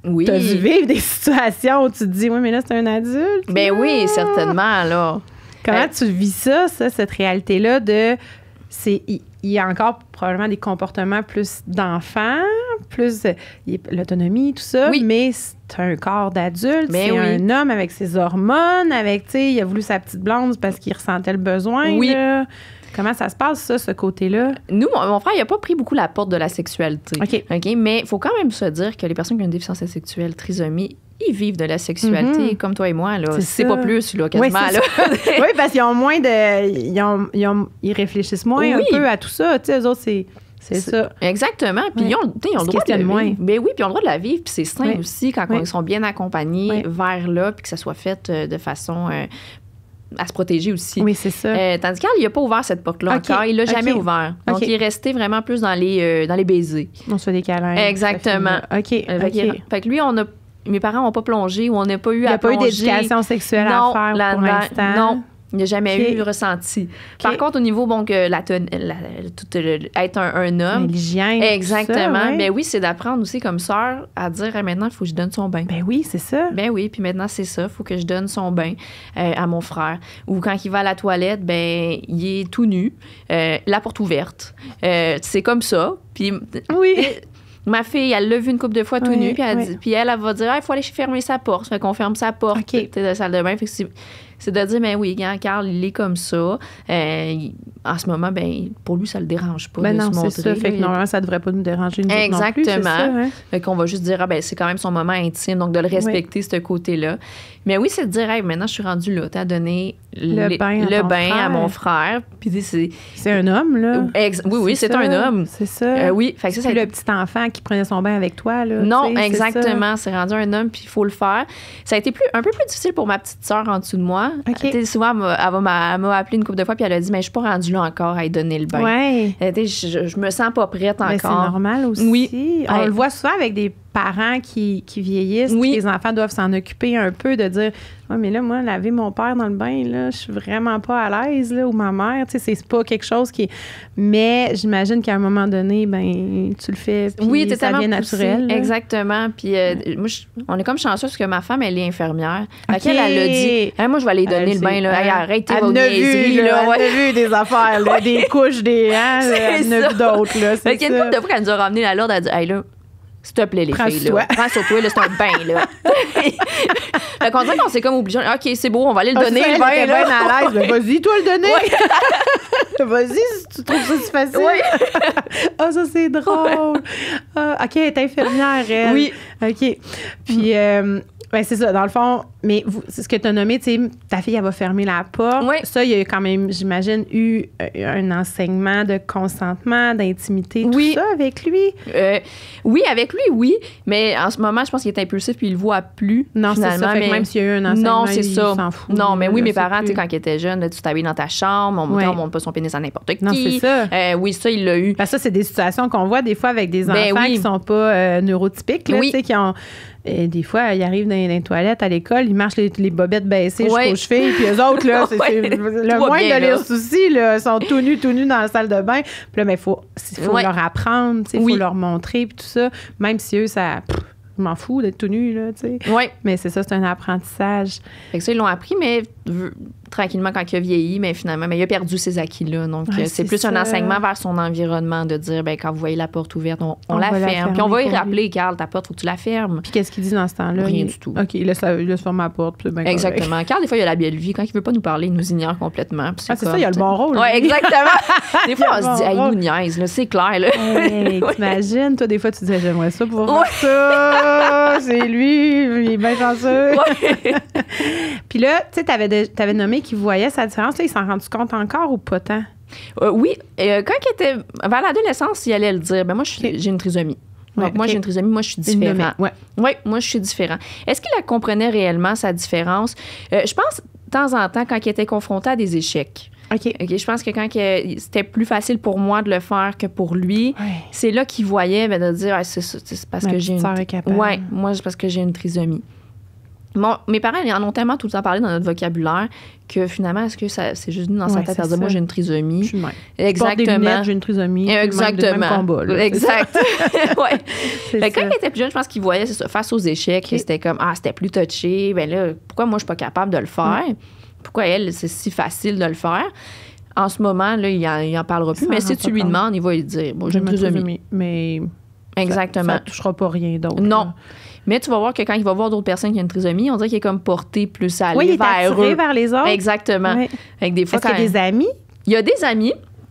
Oui. Tu as dû vivre des situations où tu te dis, oui, mais là, c'est un adulte. Ben là. oui, certainement, là. Comment Euh, tu vis ça, ça, cette réalité-là de... c'est Il il y a encore probablement des comportements plus d'enfants, plus euh, il y a l'autonomie, tout ça, Oui. mais c'est un corps d'adulte, Mais c'est oui. un homme avec ses hormones, avec, tu sais, il a voulu sa petite blonde parce qu'il ressentait le besoin. Oui. Là. Comment ça se passe, ça, ce côté-là? Nous, mon, mon frère, il n'a pas pris beaucoup la porte de la sexualité. OK. OK? Mais il faut quand même se dire que les personnes qui ont une déficience sexuelle, trisomie, ils vivent de la sexualité, Mhm. comme toi et moi. Là. C'est C'est ça. pas plus, là, Oui, quasiment. c'est là. ça. Oui, parce qu'ils ont moins de... Ils, ont, ils, ont- ils réfléchissent moins un Oui. peu à tout ça. Tu sais, eux autres, c'est, c'est ça. Exactement. Puis Ouais. ils ont, tu sais, ils ont Ils le se droit de la questionnent vivre. moins. Ben oui, puis ils ont le droit de la vivre. Puis c'est sain Oui. aussi quand Oui. ils sont bien accompagnés Oui. vers là, puis que ça soit fait euh, de façon euh, à se protéger aussi. Oui, c'est ça. Euh, tandis qu'Al, il n'a pas ouvert cette porte-là OK. encore. Il l'a jamais OK. ouvert. Donc, OK. il est resté vraiment plus dans les, euh, dans les baisers. On se fait des câlins. Exactement. ça fait- OK, Euh, fait, OK. qu'il- fait que lui, on a, mes parents n'ont pas plongé ou on n'a pas eu Il n'y à a pas eu plonger. d'éducation sexuelle non, à faire pour là-dedans. l'instant. Non. Il n'y a jamais OK. eu ressenti. Par OK. contre, au niveau, bon, que la, ton- la- tout le- être un, un Mais homme, l'hygiène. tout exactement. ça, ouais. Ben oui, c'est d'apprendre aussi comme sœur à dire ah, maintenant, il faut que je donne son bain. Ben oui, c'est ça. Ben oui, puis maintenant, c'est ça. Il faut que je donne son bain euh, à mon frère. Ou quand il va à la toilette, ben il est tout nu, euh, la porte ouverte. Euh, c'est comme ça. Puis Oui. ma fille, elle l'a vu une couple de fois tout Oui, nu, puis elle, oui. dit- puis elle, elle va dire ah, il faut aller fermer sa porte. Fait qu'on ferme sa porte OK. tu sais, de la salle de bain. Fait que c'est, c'est de dire ben oui, quand Carl, il est comme ça. Euh, il- en ce moment, ben pour lui, ça le dérange pas Ben de non, se c'est montrer. ça. Fait que là. normalement, ça devrait pas nous déranger nous autres non plus, c'est Exactement. ça, hein? Fait qu'on va juste dire, ah ben c'est quand même son moment intime, donc de le respecter, ce côté-là. Mais oui, c'est de dire, hey, maintenant, je suis rendue là, t'as donné Le les- bain à le ton bain à frère. mon frère. Puis tu sais, C'est un homme, là. c'est... Ex- oui, oui, c'est, ça, un homme. C'est ça. Euh, oui, fait que ça, C'est ça plus le petit enfant qui prenait son bain avec toi, là. non, tu sais, c'est exactement. C'est rendu un homme, puis il faut le faire. Ça a été plus, un peu plus difficile pour ma petite sœur en dessous de moi. OK. Tu sais, souvent, elle m'a, elle m'a- elle m'a appelé une couple de fois, puis elle a dit, mais je suis pas rendue là encore à lui donner le ça. bain. Ouais. Euh, tu sais, je, je me sens pas prête Ben, c'est encore. normal aussi. Oui. On Ouais. le voit souvent avec des parents qui, qui vieillissent, Oui. puis les enfants doivent s'en occuper un peu, de dire ouais, mais là, moi, laver mon père dans le bain, là, je suis vraiment pas à l'aise, là, ou ma mère, tu sais, c'est pas quelque chose qui est. Mais j'imagine qu'à un moment donné, ben, tu le fais, puis Oui, ça totalement devient poussé. naturel. là. Exactement. Puis euh, moi, je- on est comme chanceux parce que ma femme, elle est infirmière. Fait OK. qu'elle, elle a dit hey, moi, je vais aller donner Elle le bain. sait- Là. Hey, elle- arrête tes elle en a niaiseries, vu, là, là. Ouais. elle a vu des affaires, là, des couches, des. Hein, C'est elle en a ça. vu d'autres, là. Fait C'est qu'il y a une ça. couple de fois qu'elle nous a ramené la lourde, elle a dit hey, là, s'il te plaît, les Prends filles, sur toi. là. Prends sur toi, là, c'est un bain, là. Fait qu'on dirait qu'on s'est comme obligé. OK, c'est beau, on va aller le Ah, donner, ça, le elle bain, était là. bien à l'aise. Ben, vas-y, toi, le donner. Vas-y, si tu trouves ça si facile. Oui. Ah, ça, c'est drôle. Ah, OK, elle est infirmière, elle. Oui. OK. Puis, euh, ben, c'est ça, dans le fond, mais vous, c'est ce que tu as nommé, tu sais, ta fille, elle va fermer la porte. Oui. Ça, il y a quand même, j'imagine, eu euh, un enseignement de consentement, d'intimité, tout Oui. ça avec lui. Euh, oui, avec lui, oui. Mais en ce moment, je pense qu'il est impulsif puis il le voit plus. Non, c'est ça. finalement, Fait que mais- même s'il y a eu un enseignement, Non, c'est il ça. s'en fout. Non, mais oui, Là, mes c'est parents, tu sais, plus- quand ils étaient jeunes, là, tu t'habilles dans ta chambre, on Ouais. ne monte pas son pénis à n'importe qui. Non, c'est ça. Euh, oui, ça, il l'a eu. Parce que ça, c'est des situations qu'on voit des fois avec des Ben enfants oui. qui sont pas euh, neurotypiques, là, Oui. tu sais, qui ont... euh, des fois, ils arrivent dans, dans les toilettes à l'école, ils marchent les, les bobettes baissées Ouais. jusqu'aux chevilles, puis eux autres, là, c'est, Ouais. c'est le Tout va moins bien, de là. leurs soucis, là, ils sont tout nus, tout nus dans la salle de bain. Puis là, il faut, faut Ouais. leur apprendre, il Oui. faut leur montrer, puis tout ça. Même si eux, ça... pff, je m'en fous d'être tout nu, là, tu sais. Oui. Mais c'est ça, c'est un apprentissage. Fait que ça, ils l'ont appris, mais v- tranquillement, quand il a vieilli, mais finalement, mais il a perdu ces acquis-là. Donc, Ouais, euh, c'est, c'est plus un ça. enseignement vers son environnement de dire, ben quand vous voyez la porte ouverte, on, on On la va la ferme. Puis on va fermer y pour rappeler, Carl, ta porte, faut que tu la fermes. Puis qu'est-ce qu'il dit dans ce temps-là? Rien Il- du tout. OK, il laisse, la- il laisse fermer la porte, puis c'est bien correct. Exactement. Carl, des fois, il a la belle vie. Quand il veut pas nous parler, il nous ignore complètement. Puis Ah, c'est comme, ça, il a le bon rôle. Oui, lui. exactement. Des fois, on Il a se dit, le hey, bon il nous rôle. niaise, là, c'est clair. Là. Hey, Ouais. t'imagines, toi, des fois, tu disais, j'aimerais ça pouvoir Ouais. faire ça. C'est lui, il est bien chanceux. Ouais. Puis là, tu sais, t'avais, de- t'avais nommé qu'il voyait sa différence. Là, il s'en rendu compte encore ou pas tant? Euh, oui, euh, quand il était vers l'adolescence, il allait le dire. Ben moi, je suis- Ok. j'ai une trisomie. Donc, Ouais, moi, ok. j'ai une trisomie, moi, je suis Il le différent. nommait, ouais. Oui, moi, je suis différent. Est-ce qu'il la comprenait réellement, sa différence? Euh, je pense, de temps en temps, quand il était confronté à des échecs. OK. OK, je pense que quand que- c'était plus facile pour moi de le faire que pour lui, Ouais. c'est là qu'il voyait, ben, de dire, ah, c'est, ça, c'est parce Ma que j'ai petite une... sœur est capable. Ouais, moi, c'est parce que j'ai une trisomie. Mon, mes parents ils en ont tellement tout le temps parlé dans notre vocabulaire que finalement, est-ce que ça, c'est juste venu dans sa Ouais, tête c'est à dire, ça. moi, j'ai une trisomie. Je suis de même. Exactement. Je porte des lunettes, j'ai une trisomie. Exactement. C'est le même combat, là, exact. ouais. C'est Fait que quand ça. il était plus jeune, je pense qu'il voyait c'est ça, face aux échecs, Okay. c'était comme, ah, c'était plus touché. Ben là, pourquoi moi, je suis pas capable de le faire? Mm. Pourquoi elle, c'est si facile de le faire? En ce moment, là, il en, il en parlera plus. Ça Mais en si rend tu pas lui compte. demandes, il va lui dire, bon, j'ai une trisomie. Mais Exactement. ça ne touchera pas rien d'autre. Non. Là. Mais tu vas voir que quand il va voir d'autres personnes qui ont une trisomie, on dirait qu'il est comme porté plus à aller Oui, il est vers attiré eux. vers les autres. Exactement. Ouais. Avec des fois, Est-ce qu'il y a des amis? Il y a des amis,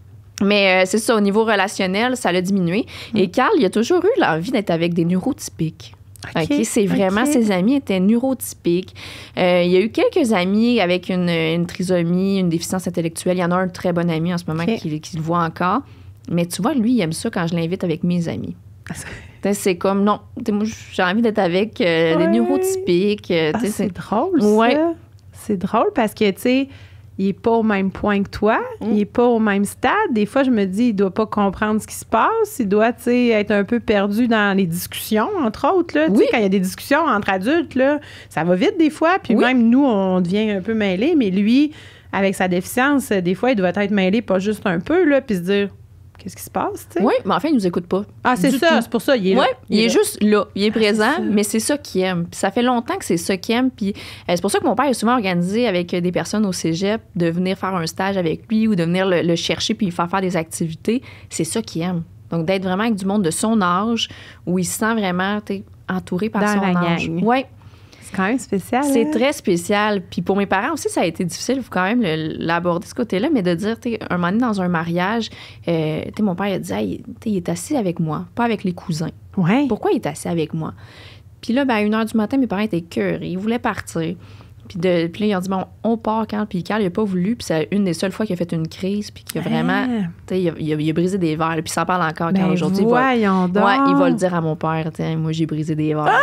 mais euh, c'est ça, au niveau relationnel, ça l'a diminué. Mm. Et Carl, il a toujours eu l'envie d'être avec des neurotypiques. OK, okay c'est vraiment, okay. Ses amis étaient neurotypiques. Euh, il y a eu quelques amis avec une, une trisomie, une déficience intellectuelle. Il y en a un très bon ami en ce moment okay. qui, qui le voit encore. Mais tu vois, lui, il aime ça quand je l'invite avec mes amis. C'est comme, non, moi, j'ai envie d'être avec euh, ouais. des neurotypiques. Euh, ah, c'est, c'est drôle, ouais. ça. C'est drôle parce que, tu sais, il n'est pas au même point que toi. Mm. Il n'est pas au même stade. Des fois, je me dis, il ne doit pas comprendre ce qui se passe. Il doit, tu sais, être un peu perdu dans les discussions, entre autres. Là. Oui. Quand il y a des discussions entre adultes, là, ça va vite des fois. Puis oui. même nous, on devient un peu mêlés. Mais lui, avec sa déficience, des fois, il doit être mêlé, pas juste un peu, là, puis se dire... Qu'est-ce qui se passe, tu sais? Oui, mais en fait, il nous écoute pas. Ah, c'est ça, tout. C'est pour ça, il est là. Oui, il, il est, est juste là, il est ah, présent, c'est mais c'est ça qu'il aime. Puis ça fait longtemps que c'est ça qu'il aime, puis euh, c'est pour ça que mon père a souvent organisé avec des personnes au cégep de venir faire un stage avec lui ou de venir le, le chercher puis lui faire faire des activités. C'est ça qu'il aime. Donc, d'être vraiment avec du monde de son âge où il se sent vraiment entouré par dans son la âge. Gang. Oui. C'est quand même spécial. C'est hein? très spécial. Puis pour mes parents aussi, ça a été difficile, il faut quand même le, l'aborder ce côté-là, mais de dire, tu sais, un moment donné, dans un mariage, euh, tu sais, mon père, il a dit, hey, il est assis avec moi, pas avec les cousins. Ouais. Pourquoi il est assis avec moi? Puis là, ben, à une heure du matin, mes parents étaient cœurés, ils voulaient partir. Puis, de, puis là, ils ont dit, bon, on part, Carl. Puis Carl, il n'a pas voulu. Puis c'est une des seules fois qu'il a fait une crise. Puis qu'il a vraiment, ah. tu sais, il, il, il a brisé des verres. Puis ça parle encore, ben Carl, aujourd'hui. Voyons il va, donc. Ouais, il va le dire à mon père, tu sais, moi, j'ai brisé des verres.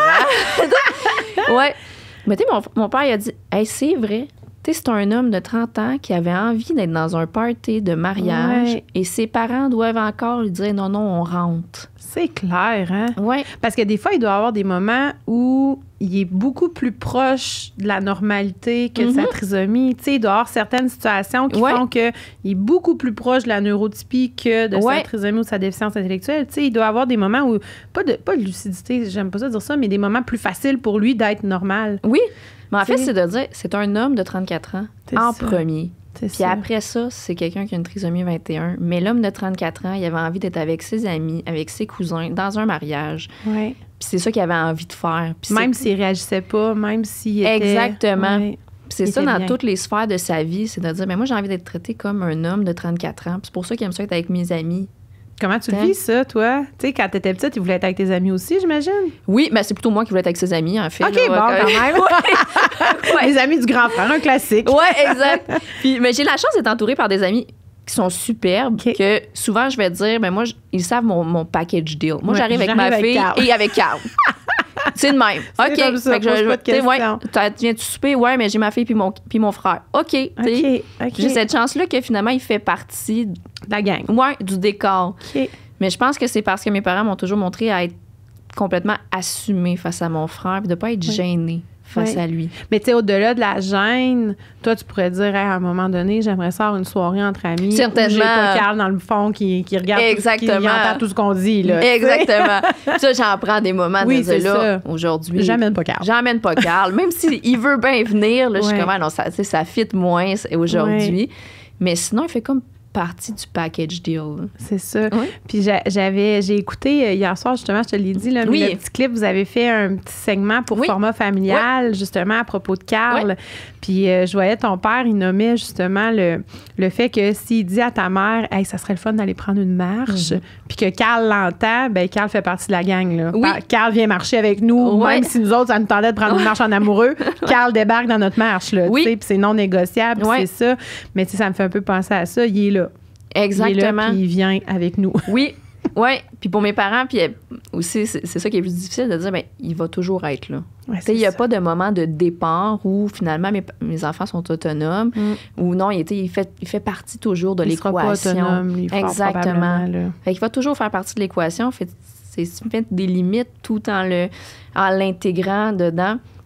Ah! Ouais. Mais tu sais, mon, mon père, il a dit, hey, c'est vrai. Tu sais, c'est un homme de trente ans qui avait envie d'être dans un party de mariage ouais. et ses parents doivent encore lui dire, non, non, on rentre. C'est clair, hein? Oui. Parce que des fois, il doit y avoir des moments où il est beaucoup plus proche de la normalité que de mm-hmm. sa trisomie. Tu sais, il doit y avoir certaines situations qui ouais. font qu'il est beaucoup plus proche de la neurotypie que de ouais. sa trisomie ou de sa déficience intellectuelle. Tu sais, il doit y avoir des moments où, pas de, pas de lucidité, j'aime pas ça dire ça, mais des moments plus faciles pour lui d'être normal. Oui. Mais en t'sais, fait, c'est de dire, c'est un homme de trente-quatre ans en ça. premier. Puis ça. Après ça, c'est quelqu'un qui a une trisomie vingt et un. Mais l'homme de trente-quatre ans, il avait envie d'être avec ses amis, avec ses cousins, dans un mariage. Ouais. Puis c'est ça qu'il avait envie de faire. Puis même c'est... s'il réagissait pas, même s'il était... Exactement. Ouais. Puis c'est il ça dans bien. toutes les sphères de sa vie, c'est de dire, mais moi, j'ai envie d'être traité comme un homme de trente-quatre ans. Puis c'est pour ça qu'il aime ça être avec mes amis. Comment tu le vis, ça, toi? Tu sais, quand t'étais petite, tu voulais être avec tes amis aussi, j'imagine? Oui, mais c'est plutôt moi qui voulais être avec ses amis, en fait. OK, là, bon, quand même. ouais. Ouais. Les amis du grand frère, un classique. Oui, exact. Puis, mais j'ai la chance d'être entourée par des amis qui sont superbes, okay. que souvent, je vais dire, ben moi, je, ils savent mon, mon package deal. Moi, ouais, j'arrive avec ma avec fille Carl. et avec Carl. C'est de même. C'est OK. Comme ça, fait que je, pas de ouais, tu viens-tu souper? Ouais, mais j'ai ma fille puis mon, puis mon frère. OK. Okay, okay. J'ai cette chance-là que finalement, il fait partie de la gang. Ouais, du décor. OK. Mais je pense que c'est parce que mes parents m'ont toujours montré à être complètement assumée face à mon frère et de ne pas être gênée oui. face oui. à lui. Mais tu sais, au-delà de la gêne, toi, tu pourrais dire, hey, à un moment donné, j'aimerais ça avoir une soirée entre amis. Certainement. Où j'ai pas Carl dans le fond qui, qui regarde Exactement. tout, qui entend tout ce qu'on dit. Là, exactement. Ça, j'en prends des moments oui, de c'est là, aujourd'hui. J'amène pas Carl. J'emmène pas Carl. Même s'il veut bien venir, là, ouais. je suis comme, ah, non, ça, ça fit moins aujourd'hui. Ouais. Mais sinon, il fait comme partie du package deal. C'est ça. Oui. Puis j'avais, j'ai écouté hier soir, justement, je te l'ai dit, là, oui. mais le petit clip, vous avez fait un petit segment pour oui. format familial, oui. justement, à propos de Carl. Oui. Puis euh, je voyais ton père, il nommait justement le, le fait que s'il dit à ta mère, hey, ça serait le fun d'aller prendre une marche, mm-hmm. puis que Carl l'entend, ben Carl fait partie de la gang. Là. Oui. Carl vient marcher avec nous, oui. même si nous autres, ça nous tendait de prendre une marche en amoureux, Carl débarque dans notre marche. Là, oui. Puis c'est non négociable, oui. c'est ça. Mais ça me fait un peu penser à ça. Il est là. Exactement. Il est là, puis il vient avec nous. Oui, oui. Puis pour mes parents, puis aussi, c'est, c'est ça qui est plus difficile de dire, bien, il va toujours être là. Ouais, il n'y a ça. pas de moment de départ où finalement mes, mes enfants sont autonomes, mm. ou non, il, il, fait, il fait partie toujours de il l'équation. Sera pas autonome, lui, exactement. Fait il va toujours faire partie de l'équation. Fait, c'est fait des limites tout en, le, en l'intégrant dedans.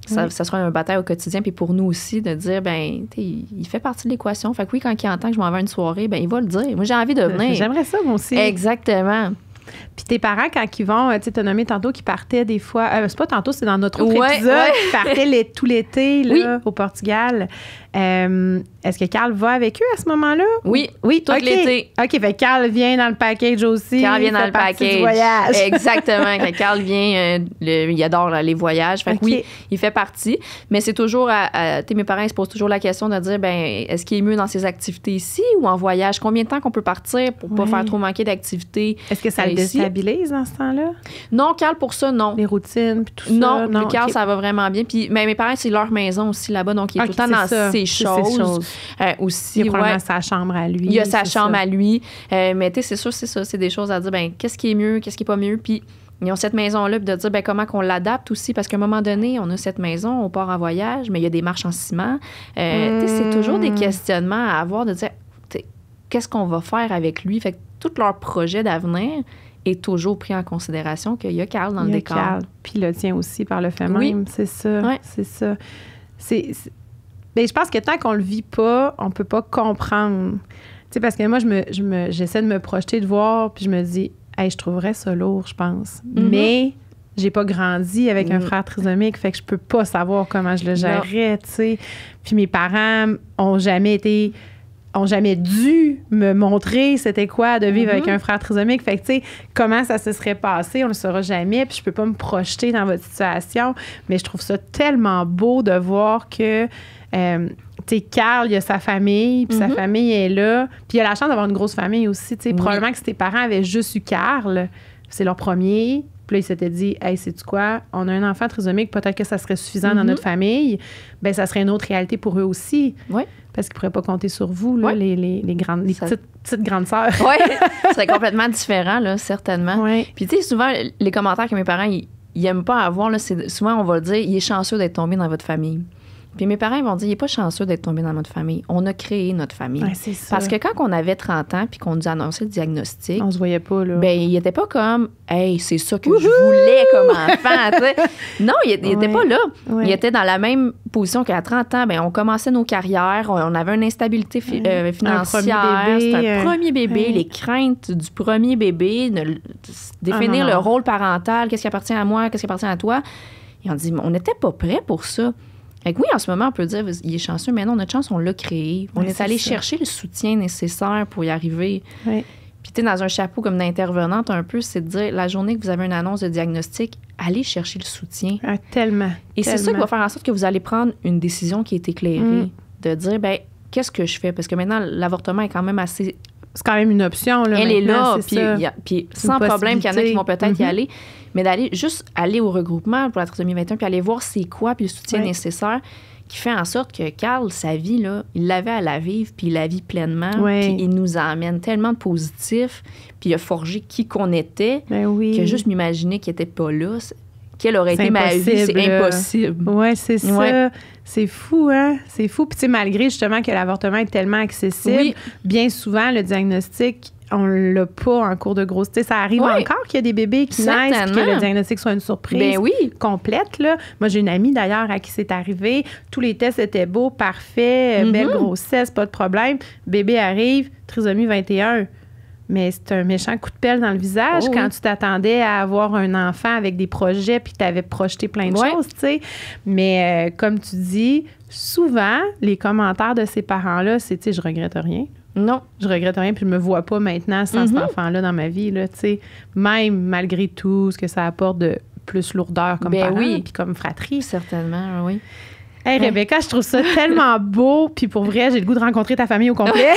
Ça, oui. ça sera une bataille au quotidien. Puis pour nous aussi, de dire, ben, il fait partie de l'équation. Fait que oui, quand il entend que je m'en vais à une soirée, ben il va le dire. Moi, j'ai envie de venir. J'aimerais ça, moi aussi. Exactement. Puis tes parents, quand ils vont, tu sais, t'as nommé tantôt qu'ils partaient des fois, euh, c'est pas tantôt, c'est dans notre autre ouais, épisode, ouais. qu'ils partaient les, tout l'été là, oui. au Portugal. Euh, est-ce que Carl va avec eux à ce moment-là? Oui, oui tout okay. l'été. OK, fait que Carl vient dans le package aussi. Carl vient dans le package. Du voyage. Exactement. Quand Carl vient, euh, le, il adore là, les voyages. Fait que okay. oui, il fait partie. Mais c'est toujours, à, à, mes parents ils se posent toujours la question de dire, ben, est-ce qu'il est mieux dans ses activités ici ou en voyage? Combien de temps qu'on peut partir pour ne oui. pas faire trop manquer d'activités? Est-ce que ça le ici? déstabilise dans ce temps-là? Non, Carl, pour ça, non. Les routines, puis tout non, ça? Non, Carl, okay. ça va vraiment bien. Puis, mais mes parents, c'est leur maison aussi là-bas, donc il est okay, tout le temps dans ça. ses choses. Ses choses. Euh, aussi, il y a probablement ouais. sa chambre à lui. Il y a sa chambre ça. à lui. Euh, mais tu sais, c'est sûr, c'est ça. C'est des choses à dire, ben qu'est-ce qui est mieux, qu'est-ce qui est pas mieux. Puis, ils ont cette maison-là, puis de dire, ben comment qu'on l'adapte aussi. Parce qu'à un moment donné, on a cette maison, on part en voyage, mais il y a des marches en ciment. Euh, mmh. Tu sais, c'est toujours des questionnements à avoir, de dire, qu'est-ce qu'on va faire avec lui? Fait que tout leur projet d'avenir est toujours pris en considération qu'il y a Carl dans il y a le décor. Carl. Puis le tien aussi par le fait oui. même. C'est ça. Ouais. C'est ça. C'est... c'est... Bien, je pense que tant qu'on le vit pas, on peut pas comprendre. Tu sais, parce que moi, je me, je me, j'essaie de me projeter, de voir, puis je me dis, hey, je trouverais ça lourd, je pense. Mm-hmm. Mais j'ai pas grandi avec mm-hmm. un frère trisomique, fait que je peux pas savoir comment je le gérerais, tu sais. Puis mes parents ont jamais été... ont jamais dû me montrer c'était quoi de vivre mm-hmm. avec un frère trisomique. Fait que, tu sais, comment ça se serait passé, on le saura jamais, puis je peux pas me projeter dans votre situation, mais je trouve ça tellement beau de voir que, euh, tu sais, Carl, il a sa famille, puis mm-hmm. sa famille est là, puis il a la chance d'avoir une grosse famille aussi, tu sais, oui. Probablement que si tes parents avaient juste eu Carl, c'est leur premier, puis là, ils s'étaient dit, hey, sais-tu quoi, on a un enfant trisomique, peut-être que ça serait suffisant mm-hmm. dans notre famille, bien, ça serait une autre réalité pour eux aussi. Oui. Parce qu'ils ne pourraient pas compter sur vous, là, ouais. les, les, les, grandes, les ça... petites, petites grandes sœurs. Oui, ce serait complètement différent, là, certainement. Ouais. Puis, tu sais, souvent, les commentaires que mes parents, ils n'aiment pas avoir, là, c'est, souvent, on va dire, il est chanceux d'être tombé dans votre famille. Puis mes parents, ils vont dire, il n'est pas chanceux d'être tombé dans notre famille. On a créé notre famille. Ouais, c'est ça. Parce que quand on avait trente ans puis qu'on nous annonçait le diagnostic... On se voyait pas, là. Bien, il n'était pas comme, hey, c'est ça que Wouhou! Je voulais comme enfant, tu sais. Non, il n'était ouais. pas là. Ouais. Il était dans la même position qu'à trente ans. Bien, on commençait nos carrières, on avait une instabilité fi- ouais. euh, financière. Un premier bébé. C'était un premier bébé, ouais. les craintes du premier bébé, de, de définir ah, non, non. le rôle parental, qu'est-ce qui appartient à moi, qu'est-ce qui appartient à toi. Ils ont dit, on n'était pas prêts pour ça. Fait que oui, en ce moment, on peut dire il est chanceux, mais non, notre chance, on l'a créé. On oui, est allé ça. chercher le soutien nécessaire pour y arriver. Oui. Puis, tu sais, dans un chapeau comme d'intervenante, un peu, c'est de dire la journée que vous avez une annonce de diagnostic, allez chercher le soutien. Ah, tellement. Et tellement. c'est ça qui va faire en sorte que vous allez prendre une décision qui est éclairée. Mm. De dire, bien, qu'est-ce que je fais? Parce que maintenant, l'avortement est quand même assez. C'est quand même une option, là. Elle est là, c'est puis, a, puis sans problème qu'il y en a qui vont peut-être mm-hmm. y aller. Mais d'aller juste aller au regroupement pour la trisomie vingt et un, puis aller voir c'est quoi, puis le soutien oui. nécessaire, qui fait en sorte que Carl, sa vie, là, il l'avait à la vivre, puis il la vit pleinement, oui. puis il nous amène tellement de positifs, puis il a forgé qui qu'on était, ben oui. que juste m'imaginer qu'il n'était pas là, quelle aurait c'est été ma vie, c'est impossible. Oui, c'est ça. Ouais. C'est fou, hein? C'est fou. Puis, tu sais, malgré justement que l'avortement est tellement accessible, oui. bien souvent, le diagnostic, on l'a pas en cours de grossesse. Ça arrive oui. encore qu'il y a des bébés qui naissent et que le diagnostic soit une surprise ben oui. complète. Là. Moi, j'ai une amie d'ailleurs à qui c'est arrivé. Tous les tests étaient beaux, parfaits, mm-hmm. belle grossesse, pas de problème. Bébé arrive, trisomie vingt et un. Mais c'est un méchant coup de pelle dans le visage oh, quand oui. tu t'attendais à avoir un enfant avec des projets puis que tu avais projeté plein de ouais. choses, tu sais. Mais euh, comme tu dis, souvent, les commentaires de ces parents-là, c'est, tu sais, je regrette rien. Non. Je regrette rien, puis je me vois pas maintenant sans mm-hmm. cet enfant-là dans ma vie, là, tu sais. Même malgré tout ce que ça apporte de plus lourdeur comme ben parent, oui. puis comme fratrie. Certainement, oui. Hey, ouais. Rebecca, je trouve ça tellement beau, puis pour vrai, j'ai le goût de rencontrer ta famille au complet.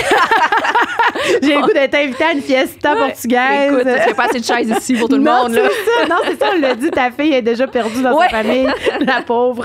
J'ai le goût d'être invitée à une fiesta ouais. portugaise. Écoute, il n'y a pas assez de chaises ici pour tout le non, monde. Là. C'est ça. Non, c'est ça, on l'a dit, ta fille est déjà perdue dans ouais. sa famille, la pauvre.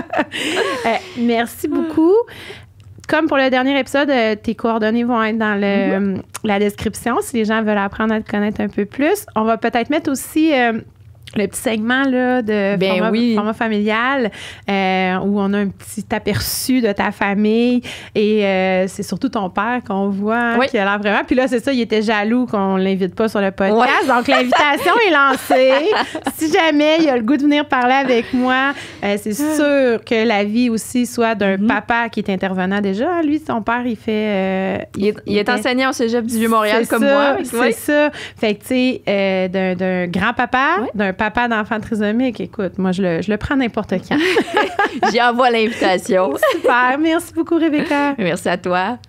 euh, merci beaucoup. Comme pour le dernier épisode, euh, tes coordonnées vont être dans le, mm-hmm. la description si les gens veulent apprendre à te connaître un peu plus. On va peut-être mettre aussi... Euh, le petit segment là, de ben format, oui. format familial euh, où on a un petit aperçu de ta famille et euh, c'est surtout ton père qu'on voit hein, oui. qui a l'air vraiment. Puis là, c'est ça, il était jaloux qu'on l'invite pas sur le podcast. Ouais. Donc, l'invitation est lancée. Si jamais il a le goût de venir parler avec moi, euh, c'est sûr que la vie aussi soit d'un mm-hmm. papa qui est intervenant déjà. Lui, son père, il fait... Euh, il, il, il est était, enseignant au Cégep du Vieux-Montréal comme ça, moi. C'est oui. ça. Fait que, tu sais, euh, d'un, d'un grand-papa, oui. d'un papa d'enfant trisomique, écoute, moi, je le, je le prends n'importe quand. J'y envoie l'invitation. Super. Merci beaucoup, Rebecca. Merci à toi.